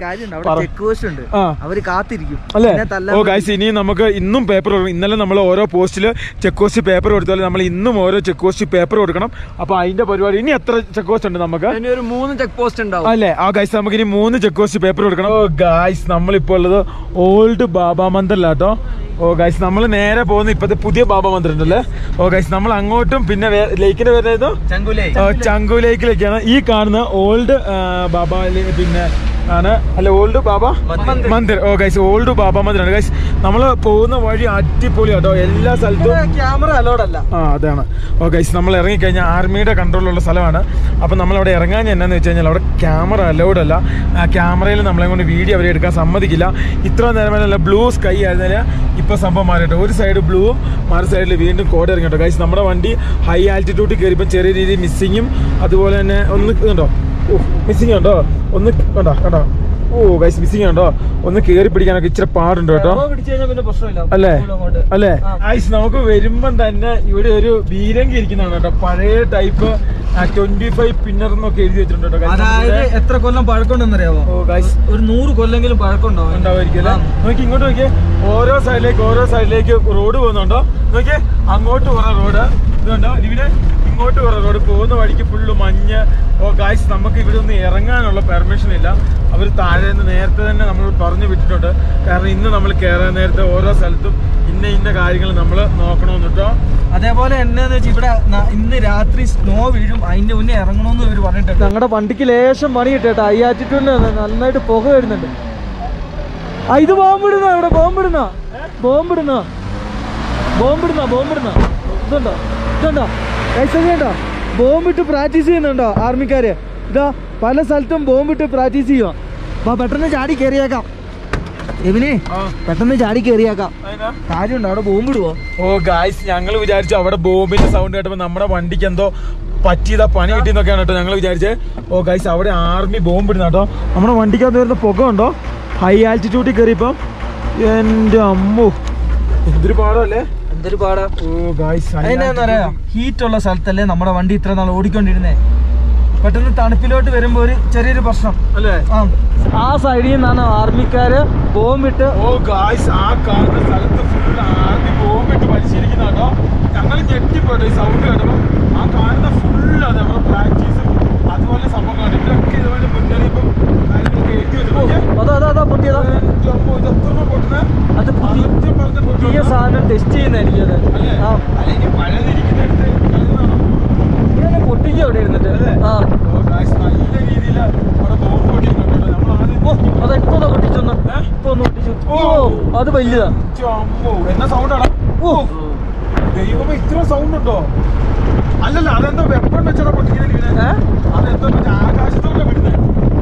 അല്ലേ. ഓ ഗൈസ്, ഇനിയും നമുക്ക് ഇന്നും പേപ്പർ കൊടുക്കണം. ഇന്നലെ നമ്മൾ ഓരോ പോസ്റ്റില് ചെക്ക് പോസ്റ്റ് പേപ്പർ കൊടുത്താൽ നമ്മൾ ഇന്നും ഓരോ ചെക്ക് പോസ്റ്റ് പേപ്പർ കൊടുക്കണം. അപ്പൊ അതിന്റെ പരിപാടി ഇനി എത്ര ചെക്ക് പോസ്റ്റ് ഉണ്ട് നമുക്ക്? ഒരു മൂന്ന് ചെക്ക് പോസ്റ്റ് ഉണ്ടാവും അല്ലേ. ആ ഗൈസ്, നമുക്ക് ഇനി മൂന്ന് ചെക്ക് പോസ്റ്റ് പേപ്പർ കൊടുക്കണം. ഓ ഗൈസ്, നമ്മളിപ്പോ ഉള്ളത് ഓൾഡ് ബാബാ മന്ദിറിലാട്ടോ. ഓ ഗൈസ്, നമ്മൾ നേരെ പോകുന്ന ഇപ്പത്തെ പുതിയ ബാബാ മന്ദിർ ഉണ്ടല്ലേ. ഓ ഗൈസ്, നമ്മൾ അങ്ങോട്ടും പിന്നെ ലേക്കിന്റെ പേരായിരുന്നു ചങ്കു ലേക്കിലേക്കാണ്. ഈ കാണുന്ന ഓൾഡ് ബാബാ പിന്നെ ആണ് അല്ല old Baba Mandir. Oh guys, old Baba മന്ദിറാണ് ഗൈസ്. നമ്മള് പോകുന്ന വഴി അടിപൊളി കേട്ടോ, എല്ലാ സ്ഥലത്തും ക്യാമറ അലോഡല്ല. ആ അതാണ്. ഓ ഗൈസ്, നമ്മൾ ഇറങ്ങിക്കഴിഞ്ഞാൽ ആർമിയുടെ കൺട്രോളിലുള്ള സ്ഥലമാണ്. അപ്പൊ നമ്മൾ അവിടെ ഇറങ്ങാൻ എന്നാന്ന് വെച്ച് കഴിഞ്ഞാൽ അവിടെ ക്യാമറ അലൗഡ് അല്ല. ആ ക്യാമറയിൽ നമ്മളെ കൊണ്ട് വീഡിയോ അവരെ എടുക്കാൻ സമ്മതിക്കില്ല. ഇത്ര നേരം നല്ല ബ്ലൂ സ്കൈ ആയിരുന്നില്ല, ഇപ്പൊ സംഭവം മാറിയിട്ട് ഒരു സൈഡ് ബ്ലൂവും മറു സൈഡിൽ വീണ്ടും കോഡ് ഇറങ്ങി കേട്ടോ ഗൈസ്. നമ്മുടെ വണ്ടി ഹൈ ആൾട്ടിറ്റ്യൂഡിൽ കയറിയപ്പോൾ ചെറിയ രീതിയിൽ മിസ്സിങ്ങും അതുപോലെ തന്നെ ഒന്ന് കണ്ടോ, ഓ മിസ്സിങ് ഉണ്ടോ, ഒന്ന് കണ്ടോ കണ്ടോ, ഓ ഗൈസ് മിസ്സിങ് ഉണ്ടോ, ഒന്ന് കേറി പിടിക്കാനൊക്കെ ഇച്ചിരി പാടുണ്ട് കേട്ടോ അല്ലേ അല്ലേ. ഗൈസ്, നമുക്ക് വരുമ്പം തന്നെ ഇവിടെ ഒരു ബീരങ്കി ഇരിക്കുന്നതാണ് കേട്ടോ, പഴയ ടൈപ്പ് ട്വന്റി ഫൈവ് പിന്നർ എന്നൊക്കെ എഴുതി വെച്ചിട്ടുണ്ട് കേട്ടോ. അതായത് എത്ര കൊല്ലം പഴക്കമുണ്ടെന്നറിയാമോ? ഓ ഗൈസ്, ഒരു നൂറ് കൊല്ലെങ്കിലും പഴക്കമുണ്ടാവും ഉണ്ടാവുമായിരിക്കും അല്ലേ. നോക്കി ഇങ്ങോട്ട് നോക്കിയേ, ഓരോ സൈഡിലേക്ക് ഓരോ സൈഡിലേക്ക് റോഡ് പോകുന്നുണ്ടോ നോക്കിയേ. അങ്ങോട്ട് കുറെ റോഡ് ഇതുണ്ടോ, ഇവിടെ ഇങ്ങോട്ട് കുറെ റോഡ്, പോകുന്ന വഴിക്ക് ഫുള്ള് മഞ്ഞ്. ഓ ഗൈസ്, നമുക്ക് ഇവിടെ ഒന്നും ഇറങ്ങാനുള്ള പെർമിഷൻ ഇല്ല. അവർ താഴെ നിന്ന് നേരത്തെ തന്നെ നമ്മൾ പറഞ്ഞു വിട്ടിട്ടുണ്ട്. കാരണം ഇന്ന് നമ്മൾ കയറാൻ നേരത്തെ ഓരോ സ്ഥലത്തും ഇന്ന ഇന്ന കാര്യങ്ങൾ നമ്മൾ നോക്കണമെന്ന് കേട്ടോ. അതേപോലെ എന്നാന്ന് വെച്ചാൽ ഇവിടെ ഇന്ന് രാത്രി സ്നോ വീഴും, അതിന്റെ മുന്നേ ഇറങ്ങണമെന്ന് ഇവർ പറഞ്ഞിട്ടുണ്ട്. ഞങ്ങളുടെ വണ്ടിക്ക് ലേശം പണി കിട്ടേട്ടോ, ഹൈ ആറ്റിറ്റ്യൂഡിന് നന്നായിട്ട് പുക വരുന്നുണ്ട്. ആ ഇത് ബോംബിടുന്ന, ഇവിടെ ബോംബിടുന്ന ബോംബിടുന്ന ബോംബിടുന്ന ബോംബിടുന്ന ഇതുണ്ടോ ഇതുണ്ടോ കൈസോ, ബോംബിട്ട് പ്രാക്ടീസ് ചെയ്യുന്നുണ്ടോ ആർമിക്കാര്? ഇതാ പല സ്ഥലത്തും ബോംബിട്ട് പ്രാക്ടീസ് ചെയ്യുക. അപ്പൊ പെട്ടെന്ന് ചാടി കയറിയേക്കാം എവിനെ, പെട്ടെന്ന് ചാടി കയറിയേക്കാം. കാര്യമുണ്ടോ അവിടെ ബോംബിടുവോ? ഓ ഗായ്സ്, ഞങ്ങൾ വിചാരിച്ചു അവിടെ ബോംബിന്റെ സൗണ്ട് കേട്ടപ്പോ നമ്മുടെ വണ്ടിക്ക് എന്തോ പറ്റിയതാ, പണി കിട്ടിയെന്നൊക്കെയാണ് കേട്ടോ ഞങ്ങൾ വിചാരിച്ചത്. ഓ ഗൈസ്, അവിടെ ആർമി ബോംബിടുന്ന കേട്ടോ. നമ്മുടെ വണ്ടിക്കകത്ത് വരുന്ന പുക ഉണ്ടോ, ഹൈ ആൾട്ടിറ്റ്യൂഡിൽ കയറിയപ്പം. എന്റെ അമ്മോ, എന്തൊരു പാടല്ലേ, എന്തൊരു പാടാ. ഓ ഗൈസ്, അതിനെന്നറിയാം, ഹീറ്റ് ഉള്ള സ്ഥലത്തല്ലേ നമ്മുടെ വണ്ടി ഇത്ര നാൾ ഓടിക്കൊണ്ടിരുന്നേ. പെട്ടെന്ന് തണുപ്പിലോട്ട് വരുമ്പോ ഒരു ചെറിയൊരു പ്രശ്നം അല്ലേ. ആ സൈഡിൽ നിന്നാണ് ആർമിക്കാര് ബോംബിട്ട്. ഓ ഗായ്സ്, ആ കാണുന്ന സ്ഥലത്ത് ഫുൾ ആർമി ബോംബിട്ട് പരിശീലിക്കുന്ന കേട്ടോ. ഞങ്ങൾ ഞെട്ടിപ്പോട്ടോ ഈ സൗണ്ട് കേട്ടപ്പോ. ആ കാണുന്ന ഫുള്ള് അത് നമ്മുടെ പ്രാക്ടീസും അതുപോലെ സംഭവങ്ങളാണ്. ഇതൊക്കെ ഇതുപോലെ മുന്നറിയിപ്പും കാര്യങ്ങളൊക്കെ എഴുതി വെച്ചിട്ടുണ്ട്. അതാ അതാ അതാ പൊട്ടിയതാ, അത് പുതിയ സാധനം ടെസ്റ്റ് ചെയ്യുന്നതായിരിക്കും അത്. അല്ലെങ്കിൽ പഴയതിരിക്കുന്നിടത്ത് പൊട്ടിക്കുക അവിടെ ഇരുന്നിട്ട്. ആ നല്ല രീതിയിൽ അവിടെ ബോംബ് പൊട്ടിക്കുന്നുണ്ട്. നമ്മൾ ആദ്യം അതെപ്പോ പൊട്ടിച്ചൊന്ന് ഇപ്പൊ ഒന്ന് പൊട്ടിച്ചു. ഓ അത് വലുതാ. എന്നാ സൗണ്ടാണ്. ഓ ദൈവമേ, ഇത്ര സൗണ്ട് ഉണ്ടോ? അല്ലല്ല, അതെന്തോ വെപ്പൺ വെച്ചാ പൊട്ടിക്കുന്നില്ല. അതെന്തോ മറ്റേ ആകാശത്തോടെ വിടുന്നത്.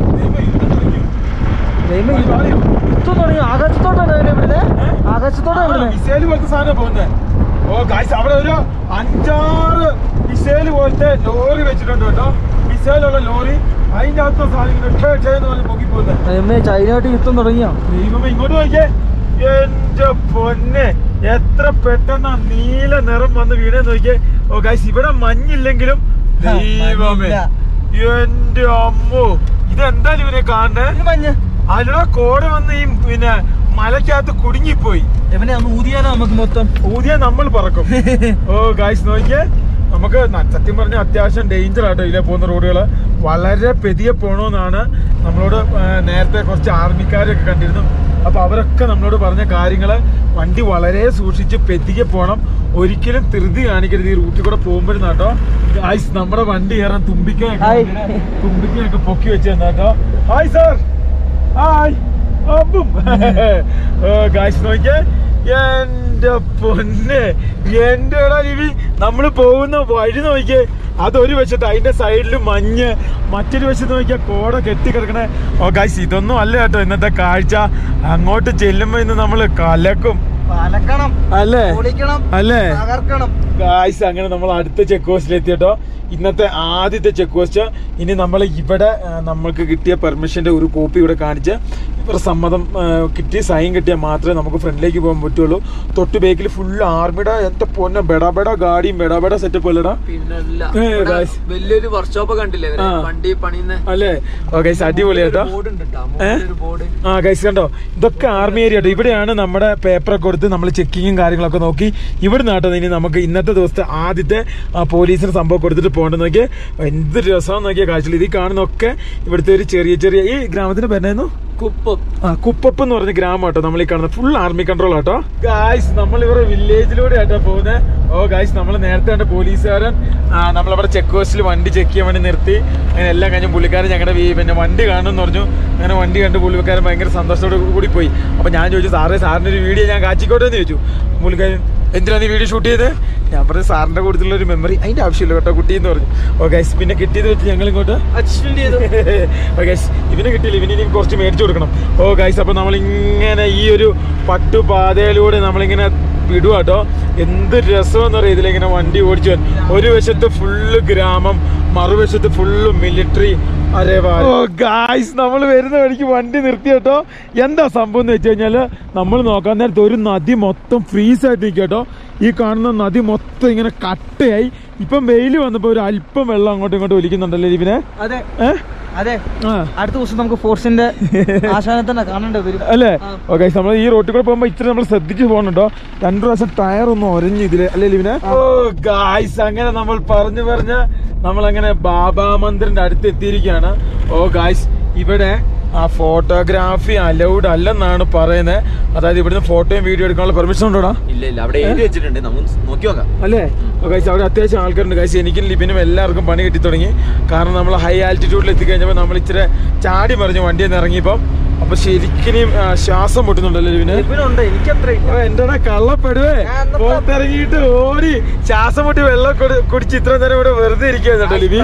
യുദ്ധം തുടങ്ങി. ആകാശത്തോട്ടാണ് വിടുന്നത്, ആകാശത്തോടെ മിസൈല് പോലത്തെ സാധനം പോകുന്നത്. ഓ ഗായ്സ്, അവിടെ ഒരു അഞ്ചാറ് മിസൈല് പോലത്തെ ലോറി വെച്ചിട്ടുണ്ട് കേട്ടോ. മിസൈലുള്ള ലോറി, അതിന്റെ അകത്ത് സാധനം പൊക്കി പോകുന്നത്. ചൈനയായിട്ട് യുദ്ധം തുടങ്ങിയോ? ദൈവമേ, ഇങ്ങോട്ട് നോക്കിയേ. എന്റെ പൊന്നെ, എത്ര പെട്ടെന്ന് നീല നിറം വന്ന് വീണേ നോക്കിയേ. ഓ ഗായ്സ്, ഇവിടെ മഞ്ഞില്ലെങ്കിലും ദൈവമേ, എന്റെ അമ്മോ, ഇതെന്തായാലും ഇവനെ കാണണേ. മഞ്ഞ് അതിലൂടെ കോട വന്ന് ഈ പിന്നെ മലക്കകത്ത് കുടുങ്ങിപ്പോയി. എവനെ ഒന്ന് ഊതിയാലോ നമുക്ക് മൊത്തം? ഊതിയാ നമ്മൾ പറക്കും. ഓ ഗായ്സ് നോക്കിയേ, നമുക്ക് സത്യം പറഞ്ഞ അത്യാവശ്യം ഡേഞ്ചർ ആട്ടോ ഇതിലെ പോകുന്ന റോഡുകള്. വളരെ പെതിയെ പോകണമെന്നാണ് നമ്മളോട് നേരത്തെ കുറച്ച് ആർമിക്കാരൊക്കെ കണ്ടിരുന്നു. അപ്പൊ അവരൊക്കെ നമ്മളോട് പറഞ്ഞ കാര്യങ്ങള് വണ്ടി വളരെ സൂക്ഷിച്ച് പെതിയെ പോകണം, ഒരിക്കലും ധൃതി കാണിക്കരുത് ഈ റൂട്ടിൽ കൂടെ പോകുമ്പോഴും കേട്ടോ. ഗായ്സ് നമ്മുടെ വണ്ടി കയറാൻ തുമ്പിക്കൊക്കെ തുമ്പിക്കൊക്കെ പൊക്കി വെച്ച് തന്നാട്ടോ. Hi sir, hi. ഗായ്സ് നോക്കിയേ, എന്റെ പൊന്നെ, എന്റെ ലിവി നമ്മള് പോകുന്ന വഴി നോക്കിയേ. അതൊരു വശത്ത് അതിന്റെ സൈഡില് മഞ്ഞ്, മറ്റൊരു വശത്ത് നോക്കിയാ കോട കെട്ടിക്കിടക്കണേ. ഓ ഗായ്സ്, ഇതൊന്നും അല്ല കേട്ടോ ഇന്നത്തെ കാഴ്ച. അങ്ങോട്ട് ചെല്ലുമ്പോ ഇന്ന് നമ്മള് കലക്കും അല്ലേ അല്ലേ ഗായ്സ്. അങ്ങനെ നമ്മൾ അടുത്ത ചെക്ക് പോസ്റ്റിലെത്തി കേട്ടോ. ഇന്നത്തെ ആദ്യത്തെ ചെക്ക് പോസ്റ്റ്. ഇനി നമ്മൾ ഇവിടെ നമ്മൾക്ക് കിട്ടിയ പെർമിഷന്റെ ഒരു കോപ്പി ഇവിടെ കാണിച്ച് ഇവർ സമ്മതം കിട്ടി സൈൻ കിട്ടിയാൽ മാത്രമേ നമുക്ക് ഫ്രണ്ടിലേക്ക് പോകാൻ പറ്റുള്ളൂ. തൊട്ട് ബേക്കിൽ ഫുള്ള് ആർമിയുടെ എന്റെ പൊന്നെ ബെടാബെട ഗാഡിയും ബെടാബെട സെറ്റപ്പ് അല്ലടാ. വലിയൊരു വർക്ക്ഷോപ്പ് കണ്ടില്ലേ വണ്ടി പണിയുന്ന അല്ലേ? ഗൈസ് അടിപൊളി കേട്ടോ. ആ ഗൈസ് കണ്ടോ, ഇതൊക്കെ ആർമി ഏരിയ കേട്ടോ. ഇവിടെയാണ് നമ്മുടെ പേപ്പറൊക്കെ കൊടുത്ത് നമ്മൾ ചെക്കിങ്ങും കാര്യങ്ങളൊക്കെ നോക്കി ഇവിടെ നാട്ടോ. ഇനി നമുക്ക് ഇന്നത്തെ ദിവസത്തെ ആദ്യത്തെ പോലീസിന് സംഭവം കൊടുത്തിട്ട് പോകണ്ടെന്ന് നോക്കിയാൽ എന്ത് രസമാണെന്ന് നോക്കിയാൽ കാഴ്ചയിൽ. ഇത് കാണുന്നൊക്കെ ഇവിടുത്തെ ഒരു ചെറിയ ചെറിയ ഈ ഗ്രാമത്തിന്റെ പേരായിരുന്നു കുപ്പം. ആ കുപ്പം എന്ന് പറഞ്ഞ ഗ്രാമം കേട്ടോ നമ്മൾ ഈ കാണുന്നത്. ഫുൾ ആർമി കൺട്രോൾ ആട്ടോ. ഗായ്സ് നമ്മൾ ഇവരുടെ വില്ലേജിലൂടെ ആട്ടോ പോകുന്നത്. ഓ ഗായ്സ്, നമ്മൾ നേരത്തെ കണ്ട പോലീസുകാരൻ നമ്മളവിടെ ചെക്ക് പോസ്റ്റിൽ വണ്ടി ചെക്ക് ചെയ്യാൻ വേണ്ടി നിർത്തി. അങ്ങനെ എല്ലാം കഴിഞ്ഞ് പുള്ളിക്കാരൻ ഞങ്ങളുടെ പിന്നെ വണ്ടി കാണുമെന്ന് പറഞ്ഞു. അങ്ങനെ വണ്ടി കണ്ട് പുള്ളിക്കാരൻ ഭയങ്കര സന്തോഷത്തോട് കൂടി പോയി. അപ്പൊ ഞാൻ ചോദിച്ചു, സാറേ സാറിന്റെ ഒരു വീഡിയോ ഞാൻ കാച്ചിക്കോട്ടെ എന്ന് ചോദിച്ചു. പുള്ളിക്കാരൻ എന്തിനാണ് ഈ വീഡിയോ ഷൂട്ട് ചെയ്ത്? ഞാൻ പറഞ്ഞു സാറിന്റെ കൂടുതലുള്ള ഒരു മെമ്മറി, അതിന്റെ ആവശ്യമില്ല കേട്ടോ കുട്ടി എന്ന് പറഞ്ഞു. ഓ ഗൈസ്, പിന്നെ കിട്ടിയത് വെച്ച് ഞങ്ങൾ ഇങ്ങോട്ട് ഓ ഗൈസ് ഇവന് കിട്ടിയില്ല, ഇവന് ഇനി കുറച്ച് മേടിച്ചു കൊടുക്കണം. ഓ ഗൈസ്, അപ്പൊ നമ്മളിങ്ങനെ ഈ ഒരു പട്ടുപാതയിലൂടെ നമ്മളിങ്ങനെ വിടുക കേട്ടോ. എന്ത് രസമെന്ന് പറയാം ഇതിലിങ്ങനെ വണ്ടി ഓടിച്ചു. ഒരു വശത്ത് ഫുള്ള് ഗ്രാമം, മറുവശത്ത് ഫുള്ള് മിലിറ്ററി. അരേ വാ. ഓ ഗായ്സ്, നമ്മൾ വരുന്ന വഴിക്ക് വണ്ടി നിർത്തി കേട്ടോ. എന്താ സംഭവം എന്ന് വെച്ച് കഴിഞ്ഞാല് നമ്മൾ നോക്കാൻ നേരത്തെ ഒരു നദി മൊത്തം ഫ്രീസ് ആയിട്ട് നിൽക്കുക കേട്ടോ. ഈ കാണുന്ന നദി മൊത്തം ഇങ്ങനെ കട്ടയായി. ഇപ്പം വെയിൽ വന്നപ്പോ ഒരു അല്പം വെള്ളം അങ്ങോട്ടും ഇങ്ങോട്ടും ഒലിക്കുന്നുണ്ടല്ലേ ഇതിനെ? അതെ അതെ. അടുത്ത ദിവസം നമുക്ക് ഫോർസിന്റെ ആശാനെ തന്നെ കാണേണ്ടി വരും അല്ലേ? ഓക്കെ, നമ്മൾ ഈ റോട്ടിൽ കൂടെ പോകുമ്പോ ഇത്ര നമ്മൾ ശ്രദ്ധിച്ച് പോകണുണ്ടോ. രണ്ടു പ്രാവശ്യം ടയർ ഒന്നും ഒരഞ്ഞു ഇതില് അല്ലേ ലിവിനെ? ഓ ഗായ്സ്, അങ്ങനെ നമ്മൾ പറഞ്ഞു പറഞ്ഞ് നമ്മളങ്ങനെ ബാബാ മന്ദിറിന്റെ അടുത്ത് എത്തിയിരിക്കുകയാണ്. ഓ ഗായ്സ്, ഇവിടെ ആ ഫോട്ടോഗ്രാഫി അലൗഡ് അല്ലെന്നാണ് പറയുന്നത്. അതായത് ഇവിടുന്ന് ഫോട്ടോയും വീഡിയോ എടുക്കാനുള്ള പെർമിഷൻ ഉണ്ടോടാ? ഇല്ല ഇല്ല, അവിടെ എഴുതി വെച്ചിട്ടുണ്ട്, നമുക്ക് നോക്കി നോക്കാം അല്ലേ? ഗൈസ്, അവിടെ അത്യാവശ്യം ആൾക്കാരുണ്ട് ഗൈസ്. എനിക്കും ലിബിനും എല്ലാവർക്കും പണി കിട്ടി തുടങ്ങി. കാരണം നമ്മൾ ഹൈ ആൾട്ടിറ്റ്യൂഡിൽ എത്തിക്കഴിഞ്ഞപ്പോൾ നമ്മൾ ഇച്ചിരി ചാടി മറിഞ്ഞു വണ്ടിയിൽ നിന്ന് ഇറങ്ങിയപ്പം. അപ്പൊ ശരിക്കും ശ്വാസം പൊട്ടുന്നുണ്ടല്ലോ ലിബിന്? എന്റെടാ കള്ളപ്പെടുവേ, പുറത്തിറങ്ങിയിട്ട് ഓടി ശ്വാസം പൊട്ടി വെള്ളം കുടിച്ച് ഇത്ര നേരം ഇവിടെ വെറുതെ ഇരിക്കുന്നുണ്ടോ ലിബി?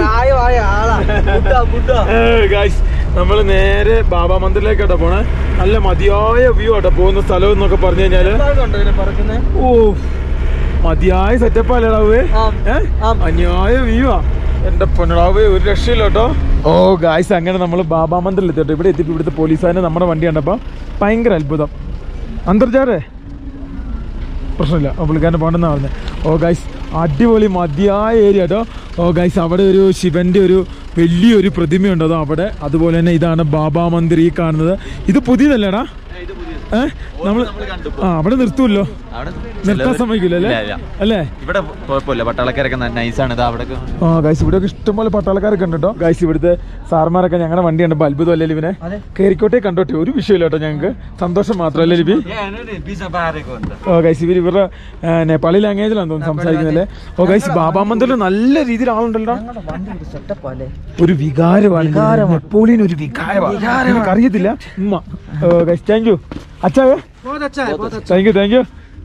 ഗൈസ്, നമ്മൾ നേരെ ബാബാ മന്ദിറിലേക്കാട്ടോ പോണേ. നല്ല മതിയായ വ്യൂ ആട്ടോ പോകുന്ന സ്ഥലം എന്നൊക്കെ പറഞ്ഞു കഴിഞ്ഞാല്. ഓ മതിയായ സെറ്റപ്പ് അല്ലേടാവേ, അന്യായ വ്യൂ ആ. എന്റെ പൊന്നടാവേ, ഒരു രക്ഷയില്ല കേട്ടോ. ഓ ഗായ്സ്, അങ്ങനെ നമ്മൾ ബാബാ മന്ദിറിൽ എത്തിട്ടോ. ഇവിടെ എത്തിയിട്ട് ഇവിടുത്തെ പോലീസുകാരനെ നമ്മുടെ വണ്ടി കണ്ടപ്പോ ഭയങ്കര അത്ഭുതം. അന്തർജാറേ പ്രശ്നമില്ല, പുള്ളിക്കാരനെ പോകണ്ടെന്നാ പറഞ്ഞത്. ഓ ഗൈസ്, അടിപൊളി മതിയായ ഏരിയ കേട്ടോ. ഓ ഗൈസ്, അവിടെ ഒരു ശിവന്റെ ഒരു വലിയൊരു പ്രതിമയുണ്ട് അതോ അവിടെ. അതുപോലെ തന്നെ ഇതാണ് ബാബാ മന്ദിർ ഈ കാണുന്നത്. ഇത് പുതിയതല്ലേടാ? ഏഹ് നമ്മള് ആ അവിടെ നിർത്തൂല്ലോ, നിർത്താൻ സമ്മതിക്കില്ല അല്ലേ? അല്ലേ? ഇവിടെ കുഴപ്പമില്ല, പട്ടാളക്കാരൊക്കെ നൈസാണ്. ആ ഗൈസ്, ഇവിടെയൊക്കെ ഇഷ്ടംപോലെ പട്ടാളക്കാരൊക്കെ ഉണ്ട് കേട്ടോ. ഗൈസ്, ഇവിടുത്തെ സാർമാരൊക്കെ ഞങ്ങളുടെ വണ്ടി കണ്ടപ്പോ അത്ഭുതം അല്ലേ ലിബിനെ? കേറിക്കോട്ടെ കണ്ടോട്ടെ, ഒരു വിഷയമില്ല കേട്ടോ, ഞങ്ങൾക്ക് സന്തോഷം മാത്രമല്ലേ ലിബി? ഓ ഗൈസ്, ഇവർ ഇവരുടെ നേപ്പാളി ലാംഗ്വേജിലാണ് തോന്നുന്നു സംസാരിക്കുന്നല്ലേ. ഓ ഗൈസ്, ബാബാ മന്ദിറിൽ നല്ല രീതിയിൽ ആളുണ്ടല്ലോ. ഒരു വികാരമാണ് നെപ്പോളിയൻ, ഒരു വികാരമാണ്, അറിയത്തില്ല ഉമ്മ. ഓ ഗൈസ്, താങ്ക് യു അച്ഛാ, thank you thank you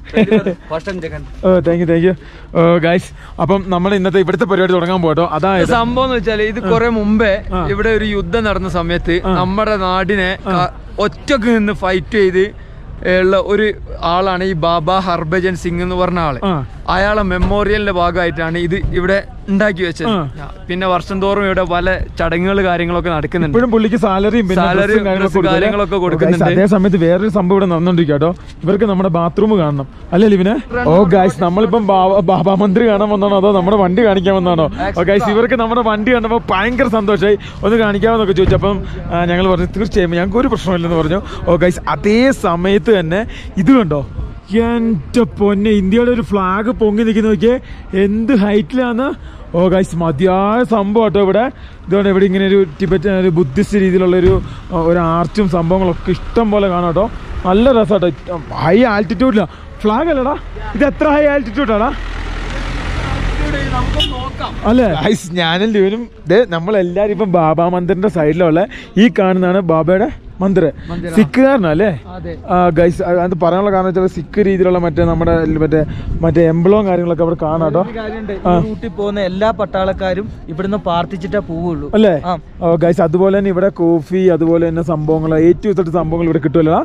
oh thank you thank you guys. അപ്പം നമ്മൾ ഇന്നത്തെ ഇവിടുത്തെ പരിപാടി തുടങ്ങാൻ പോട്ടോ. അതായത് സംഭവം എന്ന് വെച്ചാല് ഇത് കുറെ മുമ്പേ ഇവിടെ ഒരു യുദ്ധം നടന്ന സമയത്ത് നമ്മുടെ നാടിനെ ഒറ്റക്ക് നിന്ന് ഫൈറ്റ് ചെയ്ത് ഉള്ള ഒരു ആളാണ് ഈ ബാബ ഹർഭജൻ സിംഗ് എന്ന് പറഞ്ഞ ആള്. അയാളെ മെമ്മോറിയലിന്റെ ഭാഗമായിട്ടാണ് ഇത് ഇവിടെ ഉണ്ടാക്കി വെച്ചത്. പിന്നെ വർഷം തോറും ഇവിടെ പല ചടങ്ങുകൾ കാര്യങ്ങളൊക്കെ നടക്കുന്നുണ്ട്. ഇപ്പോഴും പുള്ളിക്ക് സാലറിയും സാലറി കാര്യങ്ങളൊക്കെ കൊടുക്കുന്നുണ്ട്. അതേ സമയത്ത് വേറൊരു സംഭവം ഇവിടെ നടന്നുകൊണ്ടിരിക്കുക കേട്ടോ. ഇവർക്ക് നമ്മുടെ ബാത്റൂം കാണണം അല്ലേ ലിവിനെ? ഓ ഗൈസ്, നമ്മളിപ്പം ബാബാ മന്ദിർ കാണാൻ വന്നാണോ അതോ നമ്മുടെ വണ്ടി കാണിക്കാൻ വന്നാണോ? ഓ ഗൈസ്, ഇവർക്ക് നമ്മുടെ വണ്ടി കണ്ടപ്പോൾ ഭയങ്കര സന്തോഷമായി. ഒന്ന് കാണിക്കാമെന്നൊക്കെ ചോദിച്ചു. അപ്പം ഞങ്ങൾ പറഞ്ഞു തീർച്ചയായും ഞങ്ങൾക്ക് ഒരു പ്രശ്നമില്ലെന്ന് പറഞ്ഞു. ഓ ഗൈസ്, അതേ സമയത്ത് തന്നെ ഇത് കണ്ടോ, എന്റെ പൊന്നെ, ഇന്ത്യയുടെ ഒരു ഫ്ലാഗ് പൊങ്ങി നിൽക്കുന്ന നോക്കിയേ, എന്ത് ഹൈറ്റിലാന്ന്. ഓ ഗൈസ്, മതിയായ സംഭവം കേട്ടോ ഇവിടെ. ഇതുകൊണ്ട് ഇവിടെ ഇങ്ങനെ ഒരു ടിബറ്റ് ഒരു ബുദ്ധിസ്റ്റ് രീതിയിലുള്ളൊരു ഒരു ആർച്ചും സംഭവങ്ങളൊക്കെ ഇഷ്ടം പോലെ കാണാം കേട്ടോ. നല്ല രസമാട്ടോ. ഹൈ ആൾട്ടിറ്റ്യൂഡിലാ ഫ്ലാഗ് അല്ലടാ ഇത്? എത്ര ഹൈ ആൾട്ടിറ്റ്യൂഡാടാ അല്ലേ? ഗൈസ്, ഞാനും ലിവനും ഇത് നമ്മളെല്ലാരും ഇപ്പം ബാബാ മന്ദിറിന്റെ സൈഡിലുള്ള ഈ കാണുന്നതാണ് ബാബയുടെ മന്ദിർ. സിഖുകാരനല്ലേ ഗൈസ്? അത് പറയാനുള്ള കാരണം വെച്ചാൽ സിഖ് രീതിയിലുള്ള മറ്റേ നമ്മുടെ മറ്റേ മറ്റേ എംബ്ലവും കാര്യങ്ങളൊക്കെ അവിടെ കാണാം കേട്ടോ. റൂട്ടിൽ പോകുന്ന എല്ലാ പട്ടാളക്കാരും ഇവിടുന്ന് പ്രാർത്ഥിച്ചിട്ടേ പോവുള്ളൂ അല്ലേ ഗൈസ്? അതുപോലെ തന്നെ ഇവിടെ കോഫി അതുപോലെ തന്നെ സംഭവങ്ങൾ ഏറ്റവും ഇഷ്ടപ്പെട്ട സംഭവങ്ങൾ ഇവിടെ കിട്ടുമല്ലോ.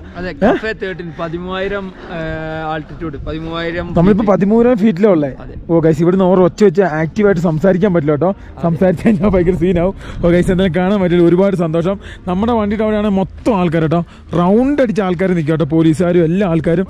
നമ്മളിപ്പോ പതിമൂവായിരം ഫീറ്റിലേ ഉള്ളേ. ഓ ഗൈസ്, ഇവിടുന്ന് ഓരോ ഒച്ച വെച്ച് ആക്റ്റീവായിട്ട് സംസാരിക്കാൻ പറ്റില്ല കേട്ടോ. സംസാരിച്ചു കഴിഞ്ഞാൽ ഭയങ്കര സീനാവും. ഓ ഗൈസ്, എന്തായാലും കാണാൻ പറ്റില്ല. ഒരുപാട് സന്തോഷം. നമ്മുടെ വണ്ടിയുടെ അവിടെയാണ് മൊത്തം ആൾക്കാർ കേട്ടോ. റൗണ്ട് അടിച്ച ആൾക്കാർ നിൽക്കുക കേട്ടോ, പോലീസുകാരും എല്ലാ ആൾക്കാരും.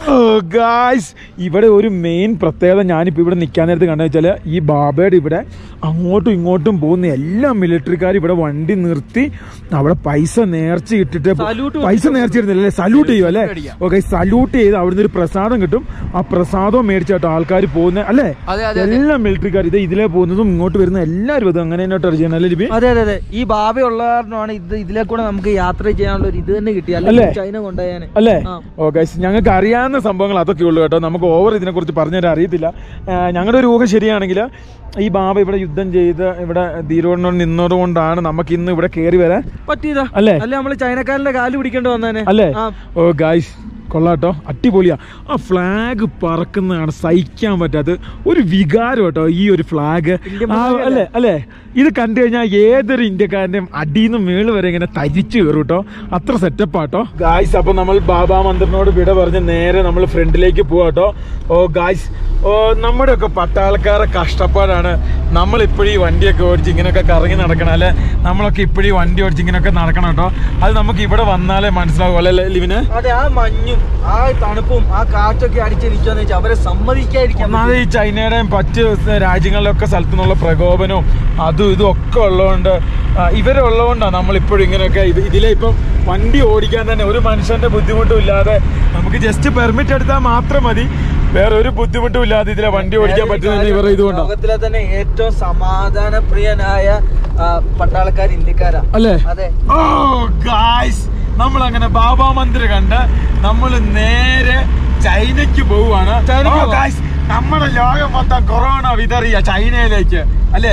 ഗൈസ്, ഇവിടെ ഒരു മെയിൻ പ്രത്യേകത ഞാനിപ്പോൾ ഇവിടെ നിൽക്കാൻ നേരത്ത് കണ്ടെന്ന് വെച്ചാൽ ഈ ബാബയുടെ ഇവിടെ അങ്ങോട്ടും ഇങ്ങോട്ടും പോകുന്ന എല്ലാ മിലിറ്ററിക്കാരും ഇവിടെ വണ്ടി നിർത്തി അവിടെ പൈസ നേർച്ച ഇട്ടിട്ട് പൈസ നേർച്ച ഇടുന്നില്ലേ, സല്യൂട്ട് ചെയ്യും അല്ലേ? ഓക്കെ, സല്യൂട്ട് ചെയ്ത് അവിടുന്ന് ഒരു പ്രസാദം കിട്ടും. ആ പ്രസാദവും മേടിച്ചാട്ടോ ആൾക്കാർ പോകുന്നത് അല്ലേ? എല്ലാ മിലിറ്ററിക്കാർ ഇത് ഇതിലേ പോകുന്നതും ഇങ്ങോട്ട് വരുന്ന എല്ലാവരും ഇത് അങ്ങനെ തന്നെ ചെയ്യണം അല്ലേ ലിബി? അതെ അതെ അതെ. ഈ ബാബ ഉള്ള കാരണമാണ് ഇത് ഇതിലെ കൂടെ നമുക്ക് യാത്ര ചെയ്യാനുള്ള ഒരു ഇത് തന്നെ കിട്ടി അല്ലേ? ചൈന കൊണ്ടുപോയാൽ അല്ലേ? ഓക്കെ, ഞങ്ങൾക്ക് അറിയാവുന്ന സംഭവങ്ങൾ അതൊക്കെ ഉള്ളൂ കേട്ടോ. നമുക്ക് ഓവർ ഇതിനെ കുറിച്ച് പറഞ്ഞുതരാൻ അറിയത്തില്ല. ഞങ്ങളുടെ ഒരു ഊഹം ശരിയാണെങ്കിൽ ഈ ബാബ ഇവിടെ യുദ്ധം ചെയ്ത് ഇവിടെ ധീരോടനോട് നിന്നതുകൊണ്ടാണ് നമുക്ക് ഇന്ന് ഇവിടെ കയറി വരാൻ പറ്റിയതാ അല്ലേ? അല്ലെ നമ്മള് ചൈനക്കാരന്റെ കാല് പിടിക്കേണ്ടി വന്നേനെ അല്ലേ? ഓ ഗൈസ്, കൊള്ളാട്ടോ, അടിപൊളിയാ. ആ ഫ്ലാഗ് പറക്കുന്നതാണ് സഹിക്കാൻ പറ്റാത്ത ഒരു വികാരം കേട്ടോ ഈ ഒരു ഫ്ലാഗ് അല്ലേ അല്ലേ? ഇത് കണ്ടു കഴിഞ്ഞാൽ ഏതൊരു ഇന്ത്യക്കാരന്റെയും അടിയിൽ മേള് വരെ ഇങ്ങനെ തരിച്ചു കയറും കേട്ടോ. അത്ര സെറ്റപ്പാട്ടോ ഗായ്സ്. അപ്പൊ നമ്മൾ ബാബാ മന്ദിറിനോട് വിട പറഞ്ഞ് നേരെ നമ്മൾ ഫ്രണ്ടിലേക്ക് പോവാട്ടോ. ഓ ഗായ്സ്, ഓ നമ്മുടെ ഒക്കെ പട്ടാളക്കാരെ കഷ്ടപ്പാടാണ്. നമ്മളിപ്പോഴും ഈ വണ്ടിയൊക്കെ ഓടിച്ച് ഇങ്ങനെയൊക്കെ കറങ്ങി നടക്കണം അല്ലെ? നമ്മളൊക്കെ ഇപ്പോഴും വണ്ടി ഓടിച്ച് ഇങ്ങനെയൊക്കെ നടക്കണം കേട്ടോ. അത് നമുക്ക് ഇവിടെ വന്നാലേ മനസ്സിലാവും അല്ലെ ലിവിന്? അതെ, ആ മഞ്ഞും ആ തണുപ്പും ആ കാറ്റൊക്കെ അടിച്ച് നിൽക്കാന്ന് വെച്ചാൽ അവരെ സമ്മതിക്കാതിരിക്കാൻ. ഒന്നാമത് ഈ ചൈനയുടെയും മറ്റ് രാജ്യങ്ങളിലൊക്കെ സ്ഥലത്തു നിന്നുള്ള പ്രകോപനവും അതും ഇതും ഒക്കെ ഉള്ളതുകൊണ്ട് ഇവരുള്ളതുകൊണ്ടാണ് നമ്മളിപ്പോഴും ഇങ്ങനെയൊക്കെ ഇതിലെ ഇപ്പം വണ്ടി ഓടിക്കാൻ തന്നെ ഒരു മനുഷ്യന്റെ ബുദ്ധിമുട്ടും ഇല്ലാതെ നമുക്ക് ജസ്റ്റ് പെർമിറ്റ് എടുത്താൽ മാത്രം മതി. വേറെ ഒരു ബുദ്ധിമുട്ടും ഇല്ലാതെ ഇതിലെ വണ്ടി ഓടിക്കാൻ പറ്റുന്ന ഇവരുടെ ഇതുകൊണ്ടാണ്. ലോകത്തിലെ തന്നെ ഏറ്റവും സമാധാന പ്രിയനായ പട്ടാളക്കാർ ഇന്ത്യക്കാരാ അല്ലേ? അതെ. ഓ ഗായ്സ്, നമ്മൾ അങ്ങനെ ബാബാ മന്ദിർ കണ്ട് നമ്മൾ നേരെ ചൈനയ്ക്ക് പോവുകയാണ്. ഗായ്സ്, നമ്മുടെ ലോകം മൊത്തം കൊറോണ വിതറിയ ചൈനയിലേക്ക് അല്ലേ?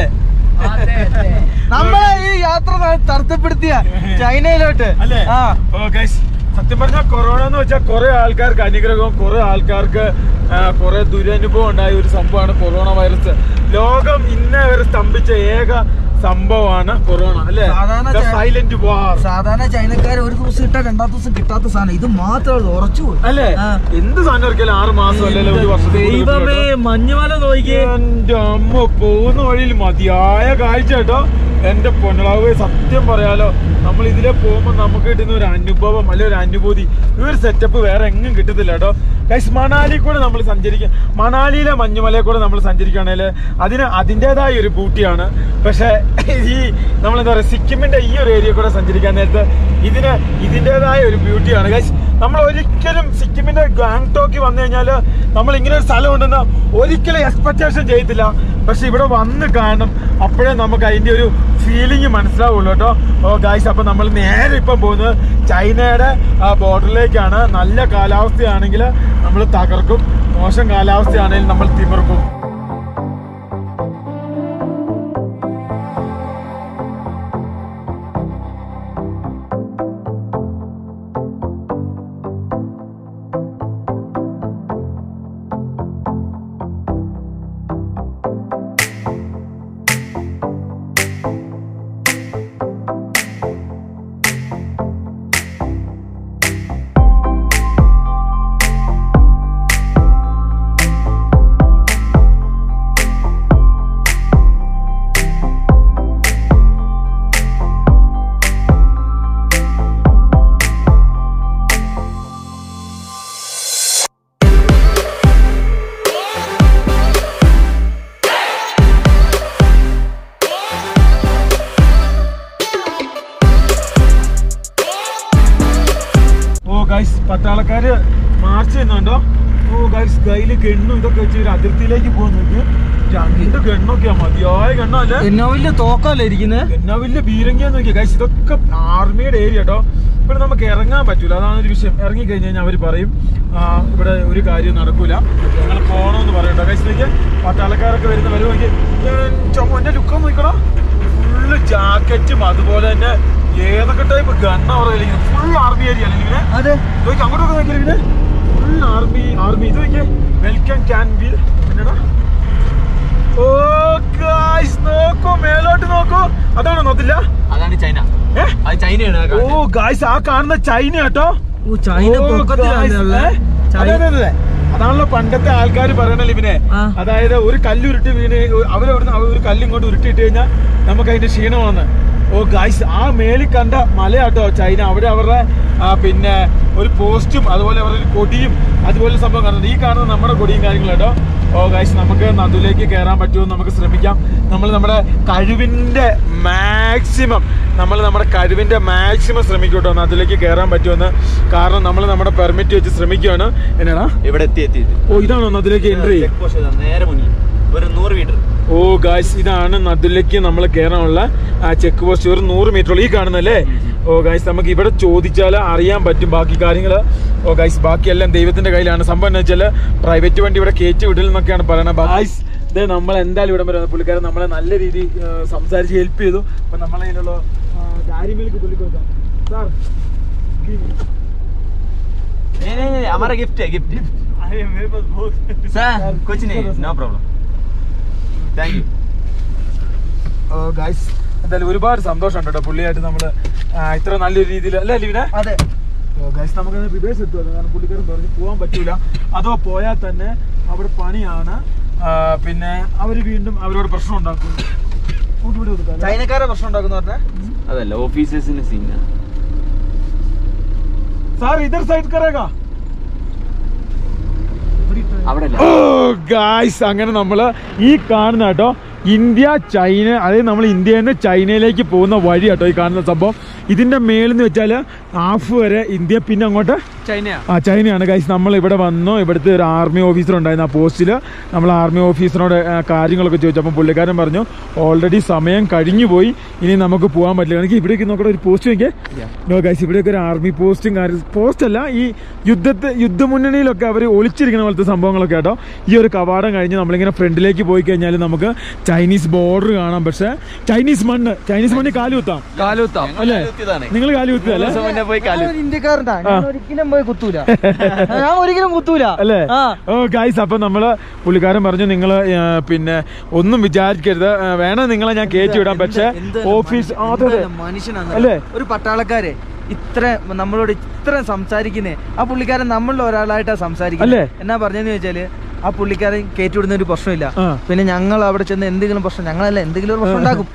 നമ്മളെ ഈ യാത്ര തടസ്സപ്പെടുത്തിയ ചൈനയിലോട്ട് അല്ലേ? ഓ ഗൈസ്, സത്യം പറഞ്ഞാൽ കൊറോണ എന്ന് വെച്ചാൽ കുറെ ആൾക്കാർക്ക് അനുഗ്രഹവും കുറെ ആൾക്കാർക്ക് കുറെ ദുരനുഭവം ഉണ്ടായ ഒരു സംഭവമാണ് കൊറോണ വൈറസ്. ലോകം ഇന്നേ വരെ സ്തംഭിച്ച ഏക സംഭവമാണ് കൊറോണ അല്ലേ? Silent war. സാധാരണ ചൈനക്കാർ ഒരു ദിവസം കിട്ടാൻ രണ്ടാം ദിവസം കിട്ടാത്ത സാധനം ഇത് മാത്രമേ ഉറച്ചു അല്ലേ? എന്ത് സാധനം ഇറക്കിയാലും ആറ് മാസം അല്ലല്ലോ ഒരു വർഷം. മഞ്ഞുമല നോക്കിയേ, എന്റെ അമ്മ പോകുന്ന വഴിയിൽ മതിയായ കാഴ്ച കേട്ടോ. എന്റെ പൊന്നളവ് സത്യം പറയാലോ, നമ്മൾ ഇതിലെ പോകുമ്പോൾ നമുക്ക് കിട്ടുന്ന ഒരു അനുഭവം അല്ലെ ഒരു അനുഭൂതി ഈ ഒരു സെറ്റപ്പ് വേറെ എങ്ങും കിട്ടത്തില്ല കേട്ടോ. ഗൈസ്, മണാലി കൂടെ നമ്മൾ സഞ്ചരിക്കുക, മണാലിയിലെ മഞ്ഞുമലയെ കൂടെ നമ്മൾ സഞ്ചരിക്കുകയാണെങ്കിൽ അതിന് അതിൻ്റെതായ ഒരു ബ്യൂട്ടിയാണ്. പക്ഷെ ഈ നമ്മളെന്താ പറയുക സിക്കിമിന്റെ ഈ ഒരു ഏരിയ കൂടെ സഞ്ചരിക്കാൻ നേരത്ത് ഇതിന് ഇതിൻ്റെതായ ഒരു ബ്യൂട്ടിയാണ്. ഗൈസ്, നമ്മൾ ഒരിക്കലും സിക്കിമിന്റെ ഗാങ്ടോക്കിൽ വന്നു കഴിഞ്ഞാൽ നമ്മൾ ഇങ്ങനെ ഒരു സ്ഥലം ഉണ്ടെന്ന് ഒരിക്കലും എക്സ്പെക്ടേഷൻ ചെയ്യത്തില്ല. പക്ഷെ ഇവിടെ വന്ന് കാണണം, അപ്പോഴേ നമുക്ക് അതിന്റെ ഒരു ഫീലിംഗ് മനസ്സിലാവുള്ളൂ കേട്ടോ. ഓ ഗായ്സ്, അപ്പൊ നമ്മൾ നേരെ ഇപ്പം പോകുന്നത് ചൈനയുടെ ആ ബോർഡറിലേക്കാണ്. നല്ല കാലാവസ്ഥയാണെങ്കിൽ നമ്മൾ തകർക്കും, മോശം കാലാവസ്ഥയാണെങ്കിൽ നമ്മൾ തിമിർക്കും. കയ്യില് ഗണ്ണും ഇതൊക്കെ വെച്ച് ഒരു അതിർത്തിയിലേക്ക് പോകുന്നത് രണ്ട് ഗണ്ണൊക്കെയാ മതിയായ ഗണ്ണല്ലേ. എന്നാ വലിയ തോക്കല്ലേ ഇരിക്കുന്നത്, എന്നാ വലിയ ബീരങ്കിയാന്ന് നോക്കിയാ ഗൈസ്. ഇതൊക്കെ ആർമിയുടെ ഏരിയ കേട്ടോ. ഇവിടെ നമുക്ക് ഇറങ്ങാൻ പറ്റൂല, അതാണ് ഒരു വിഷയം. ഇറങ്ങി കഴിഞ്ഞ് കഴിഞ്ഞാൽ അവർ പറയും ഇവിടെ ഒരു കാര്യം നടക്കൂല, നിങ്ങൾ പോകണമെന്ന് പറയട്ടോ ഗൈസിലേക്ക്. പട്ടാളക്കാരൊക്കെ വരുന്ന വരും നോക്കി ചുമന്റെ ലുക്കം നോക്കണോ, ഫുള്ള് ജാക്കറ്റും അതുപോലെ തന്നെ ഏതൊക്കെ ടൈപ്പ് ഗണ്ണ അവരുടെ ഫുൾ ആർമി ഏരിയ അല്ലേ ഇവനെ. അതെ നോക്കി അങ്ങോട്ടൊക്കെ നോക്കിയാൽ ഇവന് ഫുൾ ആർമി ആർമി ഇത് നോക്കിയേ. വെൽക്കം ക്യാൻ ബി എന്നടാ. ഓ ഗൈസ് നോക്കൂ, മേലോട്ട് നോക്കൂ. അതാണോ നോക്കില്ല, അതാണ് ചൈന. അത് ചൈനയാണ്. ഓ ഗൈസ് ആ കാണുന്ന ചൈന കേട്ടോ. ചൈന അതാണല്ലോ പണ്ടത്തെ ആൾക്കാർ പറയണല്ലോ ഇവനെ. അതായത് ഒരു കല്ലുരുട്ടി വീണ് അവരവിടുന്ന് ഒരു കല്ലിങ്ങോട്ട് ഉരുട്ടിയിട്ട് കഴിഞ്ഞാൽ നമുക്ക് അതിന്റെ ക്ഷീണമാണ്. ഓ ഗൈസ് ആ മേലിൽ കണ്ട മലയാട്ടോ ചൈന. അവിടെ അവരുടെ പിന്നെ ഒരു പോസ്റ്റും അതുപോലെ അവരുടെ ഒരു കൊടിയും അതുപോലെ സംഭവം കാണുന്നുണ്ട്. ഈ കാണുന്നത് നമ്മുടെ കൊടിയും കാര്യങ്ങളും കേട്ടോ. ഓ ഗൈസ് നമുക്ക് നദിലേക്ക് കയറാൻ പറ്റുമെന്ന് നമുക്ക് ശ്രമിക്കാം. നമ്മൾ നമ്മുടെ കഴിവിന്റെ മാക്സിമം നമ്മൾ നമ്മുടെ കഴിവിന്റെ മാക്സിമം ശ്രമിക്കും കേട്ടോ നദിലേക്ക് കയറാൻ പറ്റുമെന്ന്. കാരണം നമ്മൾ നമ്മുടെ പെർമിറ്റ് വെച്ച് ശ്രമിക്കുകയാണ്. എന്നാടാ ഇവിടെ എത്തി എത്തി ഓ ഇതാണോ നദിലേക്ക് എൻട്രി? നേരെ മുന്നിൽ ഒരു നൂറ് മീറ്റർ. ഓ ഗായ്സ് ഇതാണ് നദിലേക്ക് നമ്മൾ കയറാനുള്ള ചെക്ക് പോസ്റ്റ്. ഒരു നൂറ് മീറ്റർ ഈ കാണുന്നല്ലേ. ഓ ഗായ്സ് നമുക്ക് ഇവിടെ ചോദിച്ചാൽ അറിയാൻ പറ്റും ബാക്കി കാര്യങ്ങള്. ഓ ഗായ്സ് ബാക്കിയെല്ലാം ദൈവത്തിന്റെ കയ്യിലാണ്. സംഭവം എന്ന് വെച്ചാൽ പ്രൈവറ്റ് വണ്ടി ഇവിടെ കയറ്റി വിടില്ല എന്നൊക്കെയാണ് പറയുന്നത്. ഗായ്സ് ഇത് നമ്മൾ എന്തായാലും ഇവിടെ വരുന്നത് പുള്ളിക്കാരൻ നമ്മളെ നല്ല രീതിയിൽ സംസാരിച്ച് ഹെൽപ്പ് ചെയ്തു. അപ്പൊ നമ്മളതിനുള്ള കാര്യമിലേക്ക് പുള്ളിക്ക് വെക്കാം. സാർ हमारा गिफ्ट है, गिफ्ट मेरे पास बहुत सर कुछ नहीं, no problem, thank you. Guys എന്തായാലും ഒരുപാട് സന്തോഷമുണ്ട് കേട്ടോ പുള്ളിയായിട്ട് നമ്മള് ഇത്ര നല്ലൊരു രീതിയിൽ അല്ലേ ലിവിനെ. അതെ ഗൈസ് നമുക്ക് വിദേശത്ത് എത്തുക, കാരണം പുള്ളിക്കാരൻ പറഞ്ഞു പോകാൻ പറ്റൂല, അതോ പോയാൽ തന്നെ അവിടെ പണിയാണ്, പിന്നെ അവര് വീണ്ടും അവരോട് പ്രശ്നം ഉണ്ടാക്കും. ചൈനക്കാരെ പ്രശ്നം ഉണ്ടാക്കുന്ന പറഞ്ഞാൽ അതല്ല ഓഫീസേഴ്സിന് സീനാ. സാർ ഇതർ സൈഡ് കറേഗാ അവിടെ. ഓ ഗായ്സ് അങ്ങനെ നമ്മള് ഈ കാണുന്ന കേട്ടോ ഇന്ത്യ ചൈന, അതായത് നമ്മൾ ഇന്ത്യയിൽ നിന്ന് ചൈനയിലേക്ക് പോകുന്ന വഴി കേട്ടോ ഈ കാണുന്ന സംഭവം. ഇതിന്റെ മേലെന്ന് വെച്ചാല് ഹാഫ് വരെ ഇന്ത്യ, പിന്നെ അങ്ങോട്ട് ചൈനയാണ്. ആ ചൈനയാണ് ഗൈസ്. നമ്മൾ ഇവിടെ വന്നു, ഇവിടുത്തെ ഒരു ആർമി ഓഫീസർ ഉണ്ടായിരുന്നു ആ പോസ്റ്റിൽ. നമ്മൾ ആർമി ഓഫീസറിനോട് കാര്യങ്ങളൊക്കെ ചോദിച്ചു. അപ്പം പുള്ളിക്കാരൻ പറഞ്ഞു ഓൾറെഡി സമയം കഴിഞ്ഞു പോയി, ഇനി നമുക്ക് പോകാൻ പറ്റില്ല. എനിക്ക് ഇവിടേക്ക് നോക്കട്ടെ ഒരു പോസ്റ്റ് നോക്കിയേ. നോ ഗൈസ് ഇവിടെയൊക്കെ ഒരു ആർമി പോസ്റ്റും കാര്യം പോസ്റ്റ് അല്ല, ഈ യുദ്ധത്തെ യുദ്ധമുന്നണിയിലൊക്കെ അവർ ഒളിച്ചിരിക്കുന്ന പോലത്തെ സംഭവങ്ങളൊക്കെ കേട്ടോ. ഈ ഒരു കവാടം കഴിഞ്ഞ് നമ്മളിങ്ങനെ ഫ്രണ്ടിലേക്ക് പോയി കഴിഞ്ഞാൽ നമുക്ക് ചൈനീസ് ബോർഡർ കാണാം. പക്ഷെ ചൈനീസ് മണ്ണ് ചൈനീസ് മണ്ണിൽ കാലുകുത്താം കാലുകുത്താം അല്ലേ? നിങ്ങൾ കാലുകുത്തല്ലേ? ഇന്ത്യക്കാരനാ, ഞാൻ ഒരിക്കലും പോയി കുത്തൂല, ഞാൻ ഒരിക്കലും കുത്തൂല അല്ലേ? ഓ ഗൈസ് അപ്പൊ നമ്മള് പുള്ളിക്കാരൻ പറഞ്ഞു നിങ്ങള് പിന്നെ ഒന്നും വിചാരിക്കരുത്, വേണം നിങ്ങളെ ഞാൻ കയറ്റി വിടാം. പക്ഷെ ഓഫീസ് മനുഷ്യനാണ് അല്ലേ? ഒരു പട്ടാളക്കാരെ ഇത്ര നമ്മളോട് ഇത്ര സംസാരിക്കുന്നേ, ആ പുള്ളിക്കാരൻ നമ്മളിൽ ഒരാളായിട്ടാ സംസാരിക്കുന്നത്. എന്നാ പറഞ്ഞെന്ന് വെച്ചാല് ആ പുള്ളിക്കാരൻ കയറ്റി വിടുന്ന ഒരു പ്രശ്നമില്ല. പിന്നെ ഞങ്ങൾ അവിടെ ചെന്ന് എന്തെങ്കിലും പ്രശ്നം, ഞങ്ങളല്ല എന്തെങ്കിലും ഒരു പ്രശ്നം ഉണ്ടാക്കും,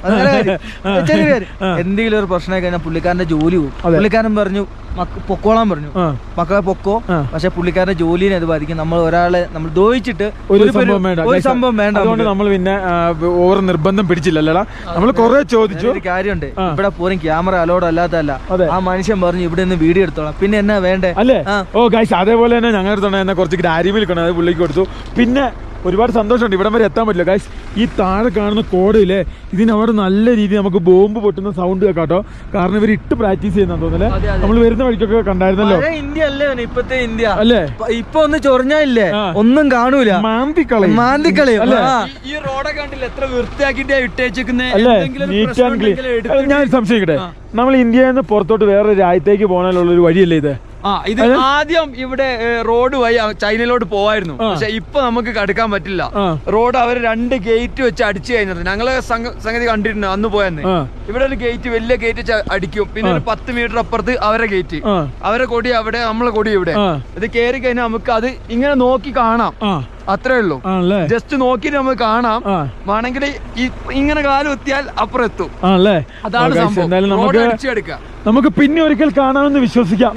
എന്തെങ്കിലും ഒരു പ്രശ്നമായി കഴിഞ്ഞാൽ പുള്ളിക്കാരന്റെ ജോലി പോകും. പുള്ളിക്കാരൻ പറഞ്ഞു പൊക്കോളാൻ പറഞ്ഞു, മക്കളെ പൊക്കോ. പക്ഷെ പുള്ളിക്കാരന്റെ ജോലിനെ അത് ബാധിക്കും. നമ്മൾ ഒരാളെ നമ്മൾ ദ്രോഹിച്ചിട്ട് ഒരു സംഭവം വേണ്ട. അതുകൊണ്ട് നമ്മൾ പിന്നെ ഓവർ നിർബന്ധം പിടിച്ചില്ലല്ലോടാ. നമ്മൾ കുറെ ചോദിച്ചു. ഒരു കാര്യമുണ്ട്, ഇവിടെ പോലും ക്യാമറ അലോഡ് അല്ലാത്തല്ല. ആ മനുഷ്യൻ പറഞ്ഞു ഇവിടെ നിന്ന് വീഡിയോ എടുത്തോളാം, പിന്നെ എന്നാ വേണ്ടേ അല്ലേ? ഓ ഗൈസ് അതേപോലെ തന്നെ ഞങ്ങളുടെ അടുത്തുണ്ട് കുറച്ച് ഡയറി മിൽക്ക് ഉണ്ട്, അത് പുള്ളിക്ക് കൊടുത്തു. പിന്നെ ഒരുപാട് സന്തോഷമുണ്ട്, ഇവിടം വരെ എത്താൻ പറ്റില്ല ഗൈസ്. ഈ താഴെ കാണുന്ന കോടയില്ലേ, ഇതിനവിടെ നല്ല രീതിയിൽ നമുക്ക് ബോംബ് പൊട്ടുന്ന സൗണ്ട് കേട്ടോ. കാരണം ഇവർ ഇട്ട് പ്രാക്ടീസ് ചെയ്യുന്ന തോന്നല്ലേ, നമ്മൾ വരുന്ന വഴിക്കൊക്കെ കണ്ടായിരുന്നല്ലോ. ഇന്ത്യ അല്ലേ ഇപ്പത്തെ ഇന്ത്യ അല്ലേ? ഇപ്പൊ ഒന്ന് ചൊറിഞ്ഞില്ലേ ഒന്നും കാണൂല, മാന്തിക്കളയും മാന്തിക്കളയും. ഈ റോഡൊക്കെ കണ്ടില്ല എത്ര വൃത്തിയാക്കിട്ട് ഇട്ടേച്ചിരിക്കുന്നത് അല്ലേ? Neat and clean. ഞാൻ സംശയിക്കട്ടെ, നമ്മൾ ഇന്ത്യയിൽ നിന്ന് പുറത്തോട്ട് വേറെ രാജ്യത്തേക്ക് പോകാനുള്ള ഒരു വഴിയല്ലേ ഇത്? ആ ഇത് ആദ്യം ഇവിടെ റോഡ് വഴി ചൈനയിലോട്ട് പോവായിരുന്നു, പക്ഷെ ഇപ്പൊ നമുക്ക് കടക്കാൻ പറ്റില്ല. റോഡ് അവർ രണ്ട് ഗേറ്റ് വെച്ച് അടിച്ചു കഴിഞ്ഞത് ഞങ്ങള് സംഗതി കണ്ടിട്ടുണ്ട് അന്ന് പോയെന്ന്. ഇവിടെ ഒരു ഗേറ്റ് വലിയ ഗേറ്റ് വെച്ച് അടിക്കും, പിന്നെ ഒരു പത്ത് മീറ്റർ അപ്പുറത്ത് അവരെ ഗേറ്റ്, അവരെ കൊടി അവിടെ, നമ്മളെ കൊടി ഇവിടെ. ഇത് കയറി കഴിഞ്ഞാൽ നമുക്ക് അത് ഇങ്ങനെ നോക്കി കാണാം. അത്രേ ഉള്ളൂ. ജസ്റ്റ് നോക്കിട്ട് നമുക്ക് കാണാം. വേണമെങ്കിൽ ഇങ്ങനെ കാലം എത്തിയാൽ അപ്പുറം എത്തും. അതാണ് സംഭവം. നമുക്ക് നമുക്ക് പിന്നെ ഒരിക്കൽ കാണാമെന്ന് വിശ്വസിക്കാം.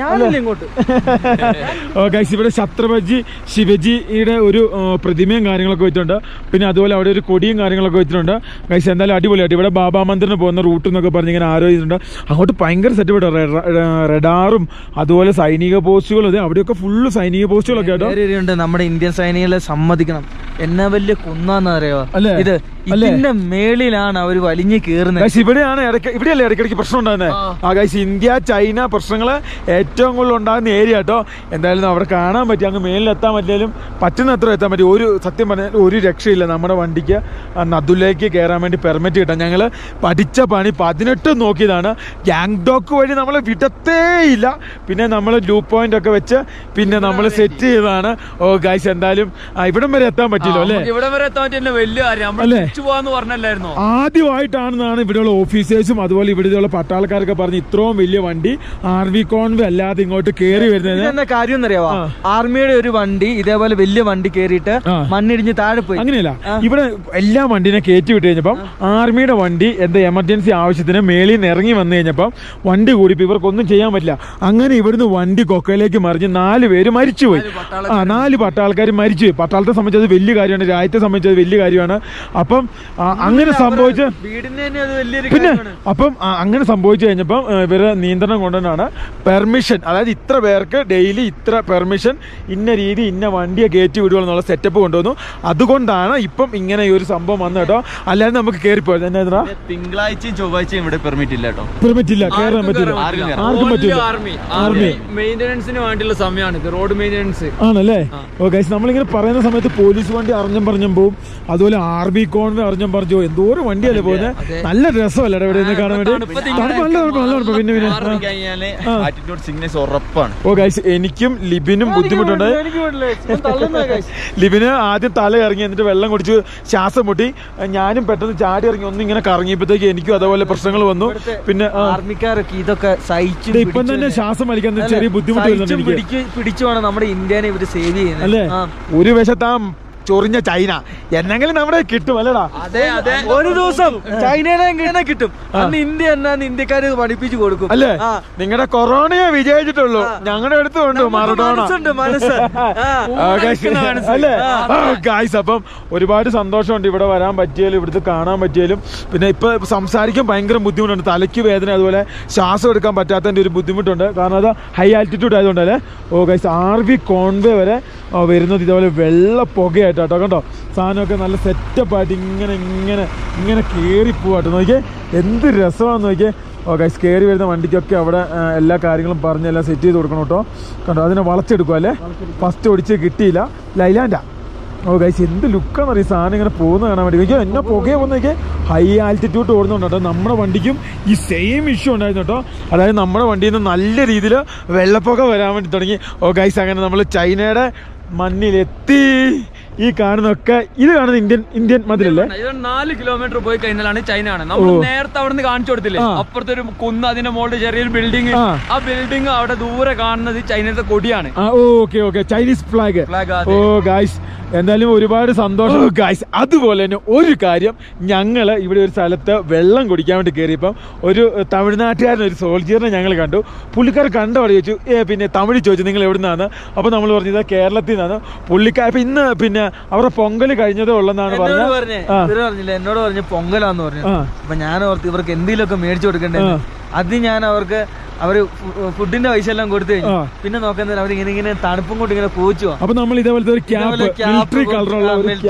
ഇവിടെ ഛത്രപതി ശിവജിയുടെ ഒരു പ്രതിമയും കാര്യങ്ങളൊക്കെ വെച്ചിട്ടുണ്ട്. പിന്നെ അതുപോലെ അവിടെ ഒരു കൊടിയും കാര്യങ്ങളൊക്കെ വെച്ചിട്ടുണ്ട്. ഗൈസ് എന്തായാലും അടിപൊളിയായിട്ട് ഇവിടെ ബാബാ മന്ദിറിന് പോകുന്ന റൂട്ട് എന്നൊക്കെ പറഞ്ഞ് ഇങ്ങനെ ആലോചിച്ചിട്ടുണ്ട്. അങ്ങോട്ട് ഭയങ്കര സെറ്റ് വിട്ടോ, റഡാറും അതുപോലെ സൈനിക പോസ്റ്റുകളും. അതെ, അവിടെയൊക്കെ ഫുള്ള് സൈനിക പോസ്റ്റുകളൊക്കെ ആയിട്ട്. നമ്മുടെ ഇന്ത്യൻ സൈനികളെ സമ്മതിക്കണം, എന്നാ വലിയ കുന്നാന്ന് അറിയാവോ ഇത്. ഇതിന്റെ മേളിലാണ് അവർ വലിഞ്ഞു കയറുന്നത്. ഇവിടെയാണ് ഇടയ്ക്ക് ഇവിടെയല്ലേ ഇടയ്ക്കിടയ്ക്ക് പ്രശ്നം ഉണ്ടാകുന്നത്. ആ ഗൈസ് ഇന്ത്യ ചൈന പ്രശ്നങ്ങള് ഏറ്റവും കൂടുതൽ ഉണ്ടാകുന്ന ഏരിയ കേട്ടോ. എന്തായാലും അവിടെ കാണാൻ പറ്റി, അങ്ങ് മേലിലെത്താൻ പറ്റിയാലും പറ്റുന്ന എത്ര എത്താൻ പറ്റും. ഒരു സത്യം പറഞ്ഞാൽ ഒരു രക്ഷയില്ല. നമ്മുടെ വണ്ടിക്ക് നദുലേക്ക് കയറാൻ വേണ്ടി പെർമിറ്റ് കിട്ടാം. ഞങ്ങള് പഠിച്ച പണി പതിനെട്ട് നോക്കിയതാണ്. ഗാങ്ടോക്ക് വഴി നമ്മളെ വിടത്തേ ഇല്ല. പിന്നെ നമ്മൾ ലൂ പോയിന്റ് ഒക്കെ വെച്ച് പിന്നെ നമ്മൾ സെറ്റ് ചെയ്തതാണ്. ഓ ഗൈസ് എന്തായാലും ഇവിടം വരെ എത്താൻ പറ്റില്ലോ അല്ലേ? ഇവിടം വരെ എത്താൻ പറ്റിയ വലിയ കാര്യം അല്ലേ? പറഞ്ഞല്ലായിരുന്നോ ആദ്യമായിട്ടാണെന്നാണ് ഇവിടെയുള്ള ഓഫീസേഴ്സും അതുപോലെ ഇവിടെയുള്ള പട്ടാളക്കാരൊക്കെ പറഞ്ഞ് ഇത്രയും വലിയ വണ്ടി ആർമി കോൺവേ അല്ലാതെ ഇങ്ങോട്ട് കയറി വരുന്നത്. കാര്യം എന്നറിയാവോ, ആർമിയുടെ ഒരു വണ്ടി ഇതേപോലെ വലിയ വണ്ടി കയറിയിട്ട് മണ്ണിടിഞ്ഞ് താഴെ പോയി. അങ്ങനെയല്ല, ഇവിടെ എല്ലാ വണ്ടിനെ കയറ്റി വിട്ട് കഴിഞ്ഞപ്പം ആർമിയുടെ വണ്ടി എന്താ എമർജൻസി ആവശ്യത്തിന് മേളിൽ നിന്ന് ഇറങ്ങി വന്നു കഴിഞ്ഞപ്പം വണ്ടി കൂടിപ്പോ ഇവർക്കൊന്നും ചെയ്യാൻ പറ്റില്ല. അങ്ങനെ ഇവിടുന്ന് വണ്ടി കൊക്കയിലേക്ക് മറിഞ്ഞ് നാല് പേര് മരിച്ചുപോയി. ആ നാല് പട്ടാൾക്കാർ മരിച്ചുപോയി. പട്ടാളത്തെ സംബന്ധിച്ചത് വലിയ കാര്യമാണ്, രാജ്യത്തെ സംബന്ധിച്ചത് വലിയ കാര്യമാണ്. അപ്പം അങ്ങനെ സംഭവിച്ച് പിന്നെ അപ്പം അങ്ങനെ സംഭവിച്ചു കഴിഞ്ഞപ്പം ഇവര് നിയന്ത്രണം കൊണ്ടുതന്നെയാണ് പെർമിഷൻ, അതായത് ഇത്ര പേർക്ക് ഡെയിലി ഇത്ര പെർമിഷൻ, ഇന്ന രീതി ഇന്ന വണ്ടിയെ കയറ്റി വിടുക എന്നുള്ള സെറ്റപ്പ് കൊണ്ടുവന്നു. അതുകൊണ്ടാണ് ഇപ്പം ഇങ്ങനെ ഒരു സംഭവം വന്നു കേട്ടോ. അല്ലാതെ നമുക്ക് കയറിപ്പോയത് എന്നാ തിങ്കളാഴ്ചയും ചൊവ്വാഴ്ചയും ഇവിടെ പെർമിറ്റ് ഇല്ല കേട്ടോ. പെർമിറ്റ് ഇല്ല, കയറാൻ പറ്റില്ല, ആർക്കും പറ്റില്ല. ആർമി മെയിന്റനൻസിന് വേണ്ടിയുള്ള സമയമാണ് ഇത്, റോഡ് മെയിന്റനൻസ് ആണല്ലേ. ഓക്കെ, നമ്മളിങ്ങനെ പറയുന്ന സമയത്ത് പോലീസ് വണ്ടി അറിഞ്ഞും പറഞ്ഞും പോവും. അതുപോലെ ആർമി കോൺവേ അറിഞ്ഞും പറഞ്ഞു എന്തോരം വണ്ടിയല്ലേ പോകുന്നത്. നല്ല രസമല്ലേ ഇവിടെ നിന്ന് കാണാൻ വേണ്ടി. ഓ ഗൈസ്, എനിക്കും ലിബിനും ബുദ്ധിമുട്ടുണ്ട്. ലിബിന് ആദ്യം തല ഇറങ്ങി, എന്നിട്ട് വെള്ളം കുടിച്ച് ശ്വാസം മുട്ടി. ഞാനും പെട്ടെന്ന് ചാടി ഇറങ്ങി ഒന്ന് ഇങ്ങനെ കറങ്ങിയപ്പോഴത്തേക്ക് എനിക്കും അതേപോലെ പ്രശ്നങ്ങൾ വന്നു. പിന്നെ ആർമിക്കാരൊക്കെ ഇതൊക്കെ സഹിച്ചു ഇപ്പം തന്നെ ശ്വാസം വലിക്കാൻ ചെറിയ ബുദ്ധിമുട്ട് വരുന്നുണ്ട്. പിടിച്ചുമാണ് നമ്മുടെ ഇന്ത്യനെ ഇവര് സേവ് ചെയ്യുന്നത് അല്ലേ. ഒരു വശത്താ ചൊറിഞ്ഞ ചൈന എന്നെങ്കിലും നമ്മുടെ കിട്ടും അല്ലടാ. അതെ അതെ, ഒരു ദിവസം ചൈനയുടെ കിട്ടും, അന്ന് ഇന്ത്യ എന്നാന്ന് ഇന്ത്യക്കാര് പഠിപ്പിച്ചു കൊടുക്കും അല്ലേ. നിങ്ങളുടെ കൊറോണയെ വിജയിച്ചിട്ടുള്ളൂ, ഞങ്ങളുടെ അടുത്തുണ്ട് മറഡോണ അല്ലേ. ഗായ്സ്, അപ്പം ഒരുപാട് സന്തോഷമുണ്ട് ഇവിടെ വരാൻ പറ്റിയാലും ഇവിടുത്തെ കാണാൻ പറ്റിയാലും. പിന്നെ ഇപ്പൊ സംസാരിക്കാൻ ഭയങ്കര ബുദ്ധിമുട്ടുണ്ട്, തലയ്ക്ക് വേദന, അതുപോലെ ശ്വാസം എടുക്കാൻ പറ്റാത്തതിന്റെ ഒരു ബുദ്ധിമുട്ടുണ്ട്. കാരണം അത് ഹൈ ആൾട്ടിറ്റ്യൂഡ് ആയതുകൊണ്ടല്ലേ. ഓ ഗൈസ്, ആർമി കോൺവേ വരെ വരുന്നത് ഇതേപോലെ വെള്ള പുകയായിട്ട് കേട്ടോ. കണ്ടോ, സാധനമൊക്കെ നല്ല സെറ്റപ്പായിട്ട് ഇങ്ങനെ ഇങ്ങനെ ഇങ്ങനെ കയറി പോവാട്ടോ. നോക്കിയേ എന്ത് രസമാണെന്ന് നോക്കിയേ. ഓ ഗൈസ്, കയറി വരുന്ന വണ്ടിക്കൊക്കെ അവിടെ എല്ലാ കാര്യങ്ങളും പറഞ്ഞ് എല്ലാം സെറ്റ് ചെയ്ത് കൊടുക്കണം കേട്ടോ. കണ്ടോ, അതിനെ വളച്ചെടുക്കുക അല്ലേ. ഫസ്റ്റ് ഓടിച്ച് കിട്ടിയില്ല, ലൈലാൻഡാ. ഓ ഗൈസ്, എന്ത് ലുക്കാന്ന് അറിയാം സാധനം ഇങ്ങനെ പോകുന്ന കാണാൻ വേണ്ടി. നോക്കിയാൽ എന്നാ പുകയെ പോകുന്ന നോക്കിയാൽ ഹൈ ആൾട്ടിറ്റ്യൂഡ് ഓടുന്നുണ്ട് കേട്ടോ. നമ്മുടെ വണ്ടിക്കും ഈ സെയിം ഇഷ്യൂ ഉണ്ടായിരുന്നു കേട്ടോ. അതായത് നമ്മുടെ വണ്ടിയിൽ നിന്ന് നല്ല രീതിയിൽ വെള്ളപ്പുക വരാൻ വേണ്ടി തുടങ്ങി. ഓ ഗൈസ്, അങ്ങനെ നമ്മൾ ചൈനയുടെ മണ്ണിലെത്തി. ഈ കാണുന്നൊക്കെ ഇത് കാണുന്ന ഇന്ത്യൻ ഇന്ത്യൻ മതിലല്ലേ. നാല് കിലോമീറ്റർ പോയി കഴിഞ്ഞാലാണ് ചൈന ആണ്. നമ്മൾ നേരത്തെ അവിടെ നിന്ന് കാണിച്ചു കൊടുത്തില്ലേ, അപ്പുറത്തെ ഒരു കുന്ന്, അതിന്റെ മുകളിൽ ചെറിയൊരു ബിൽഡിംഗ്. ആ ബിൽഡിംഗ് അവിടെ ദൂരെ കാണുന്നത് ചൈനയുടെ കൊടിയാണ്. Okay okay, Chinese flag. Oh guys, എന്തായാലും ഒരുപാട് സന്തോഷം ഗൈസ്. അതുപോലെ തന്നെ ഒരു കാര്യം, ഞങ്ങള് ഇവിടെ ഒരു സ്ഥലത്ത് വെള്ളം കുടിക്കാൻ വേണ്ടി കയറിയപ്പം ഒരു തമിഴ്നാട്ടുകാരൻ ഒരു സോൾജിയറിനെ ഞങ്ങൾ കണ്ടു. പുള്ളിക്കാർ കണ്ടവിടെ ചോദിച്ചു, ഏ പിന്നെ തമിഴ് ചോദിച്ചു നിങ്ങൾ എവിടെ നിന്നാണ്. അപ്പൊ നമ്മൾ പറഞ്ഞത് കേരളത്തിൽ നിന്നാണ്. പുള്ളിക്കാർ ഇപ്പൊ ഇന്ന് പിന്നെ അവരുടെ പൊങ്കല് കഴിഞ്ഞതേ ഉള്ളെന്നാണ് പറഞ്ഞത്. പറഞ്ഞില്ല, എന്നോട് പറഞ്ഞു പൊങ്കലാന്ന് പറഞ്ഞു. അപ്പൊ ഞാൻ ഓർത്ത് ഇവർക്ക് എന്തെങ്കിലുമൊക്കെ മേടിച്ചു കൊടുക്കണ്ടേ. അത് ഞാൻ അവർക്ക് അവര് ഫുഡിന്റെ പൈസ എല്ലാം കൊടുത്തു കഴിഞ്ഞു. പിന്നെ നോക്കുന്നത് അവർ ഇങ്ങനെ ഇങ്ങനെ തണുപ്പും കൊണ്ട് ഇങ്ങനെ പോച്ചു. അപ്പൊ നമ്മൾ ഇതേപോലത്തെ ഒരു മിലിറ്ററി കളറുള്ള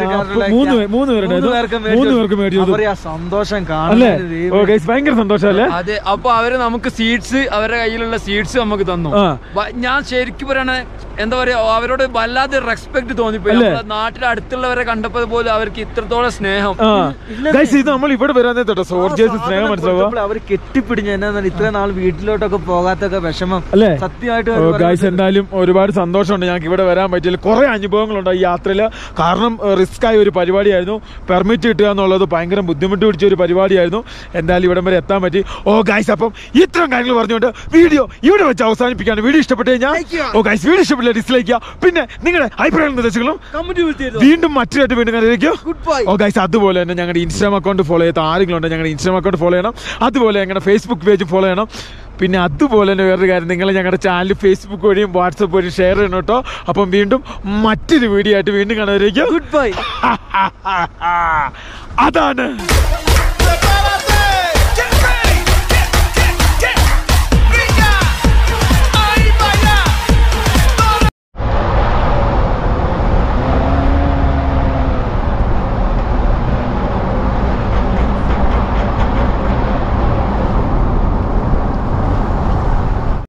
സന്തോഷം കാണല്ലേ. ഭയങ്കര സന്തോഷമല്ലേ. അതെ, അപ്പൊ അവര് നമുക്ക് സീഡ്സ്, അവരുടെ കയ്യിലുള്ള സീഡ്സ് നമുക്ക് തന്നു. ഞാൻ ശരിക്കും പറയണേ, എന്താ പറയാ, അവരോട് വല്ലാതെ റെസ്പെക്ട് തോന്നിപ്പോയി. നാട്ടിലെ അടുത്തുള്ളവരെ കണ്ടപ്പോൾ പോലും അവർക്ക് ഇത്രത്തോളം സ്നേഹം. ഇത് നമ്മൾ ഇവിടെ വരാൻ സ്നേഹം മനസ്സിലാവുക. അവര് കെട്ടിപ്പിടിഞ്ഞ എന്നാ ഇത്ര നാൾ വീട്ടിലോട്ടൊക്കെ ഞങ്ങൾക്ക് പോകാത്തൊക്കെ വിഷമം അല്ലേ? സത്യമായിട്ട് ഗൈസ് എന്തായാലും ഒരുപാട് സന്തോഷമുണ്ട് ഞങ്ങൾക്ക് ഇവിടെ വരാൻ പറ്റിയില്ല. കുറെ അനുഭവങ്ങളുണ്ട് ഈ യാത്രയില്. കാരണം റിസ്ക് ആയ ഒരു പരിപാടിയായിരുന്നു. പെർമിറ്റ് കിട്ടുക എന്നുള്ളത് ഭയങ്കര ബുദ്ധിമുട്ട് പിടിച്ച ഒരു പരിപാടിയായിരുന്നു. എന്തായാലും ഇവിടം വരെ എത്താൻ പറ്റി. ഓ ഗൈസ്, അപ്പം ഇത്രയും കാര്യങ്ങൾ പറഞ്ഞുകൊണ്ട് വീഡിയോ ഇവിടെ വെച്ച് അവസാനിപ്പിക്കാണ്. വീഡിയോ ഇഷ്ടപ്പെട്ട് കഴിഞ്ഞാൽ ഓ ഗൈസ് വീഡിയോ ഇഷ്ടപ്പെട്ടില്ല ഡിസ്ലൈക്ക് ചെയ്യുക. പിന്നെ നിങ്ങളുടെ അഭിപ്രായങ്ങളും നിർദ്ദേശങ്ങളും വീണ്ടും മറ്റൊരു വീണ്ടും കണ്ടിരിക്കും. ഓ ഗൈസ്, അതുപോലെ തന്നെ ഞങ്ങളുടെ ഇൻസ്റ്റാഗ്രാം അക്കൗണ്ട് ഫോളോ ചെയ്യാത്ത ആരെങ്കിലും ഉണ്ട് ഞങ്ങളുടെ ഇൻസ്റ്റാഗ്രാം അക്കൗണ്ട് ഫോളോ ചെയ്യണം. അതുപോലെ ഞങ്ങളുടെ ഫേസ്ബുക്ക് പേജ് ഫോളോ ചെയ്യണം. പിന്നെ അതുപോലെ തന്നെ വേറൊരു കാര്യം, നിങ്ങൾ ഞങ്ങളുടെ ചാനൽ ഫേസ്ബുക്ക് വഴിയും വാട്സപ്പ് വഴിയും ഷെയർ ചെയ്യണം കേട്ടോ. അപ്പം വീണ്ടും മറ്റൊരു വീഡിയോ ആയിട്ട് വീണ്ടും കാണാതിരിക്കും. Good bye. അതാണ്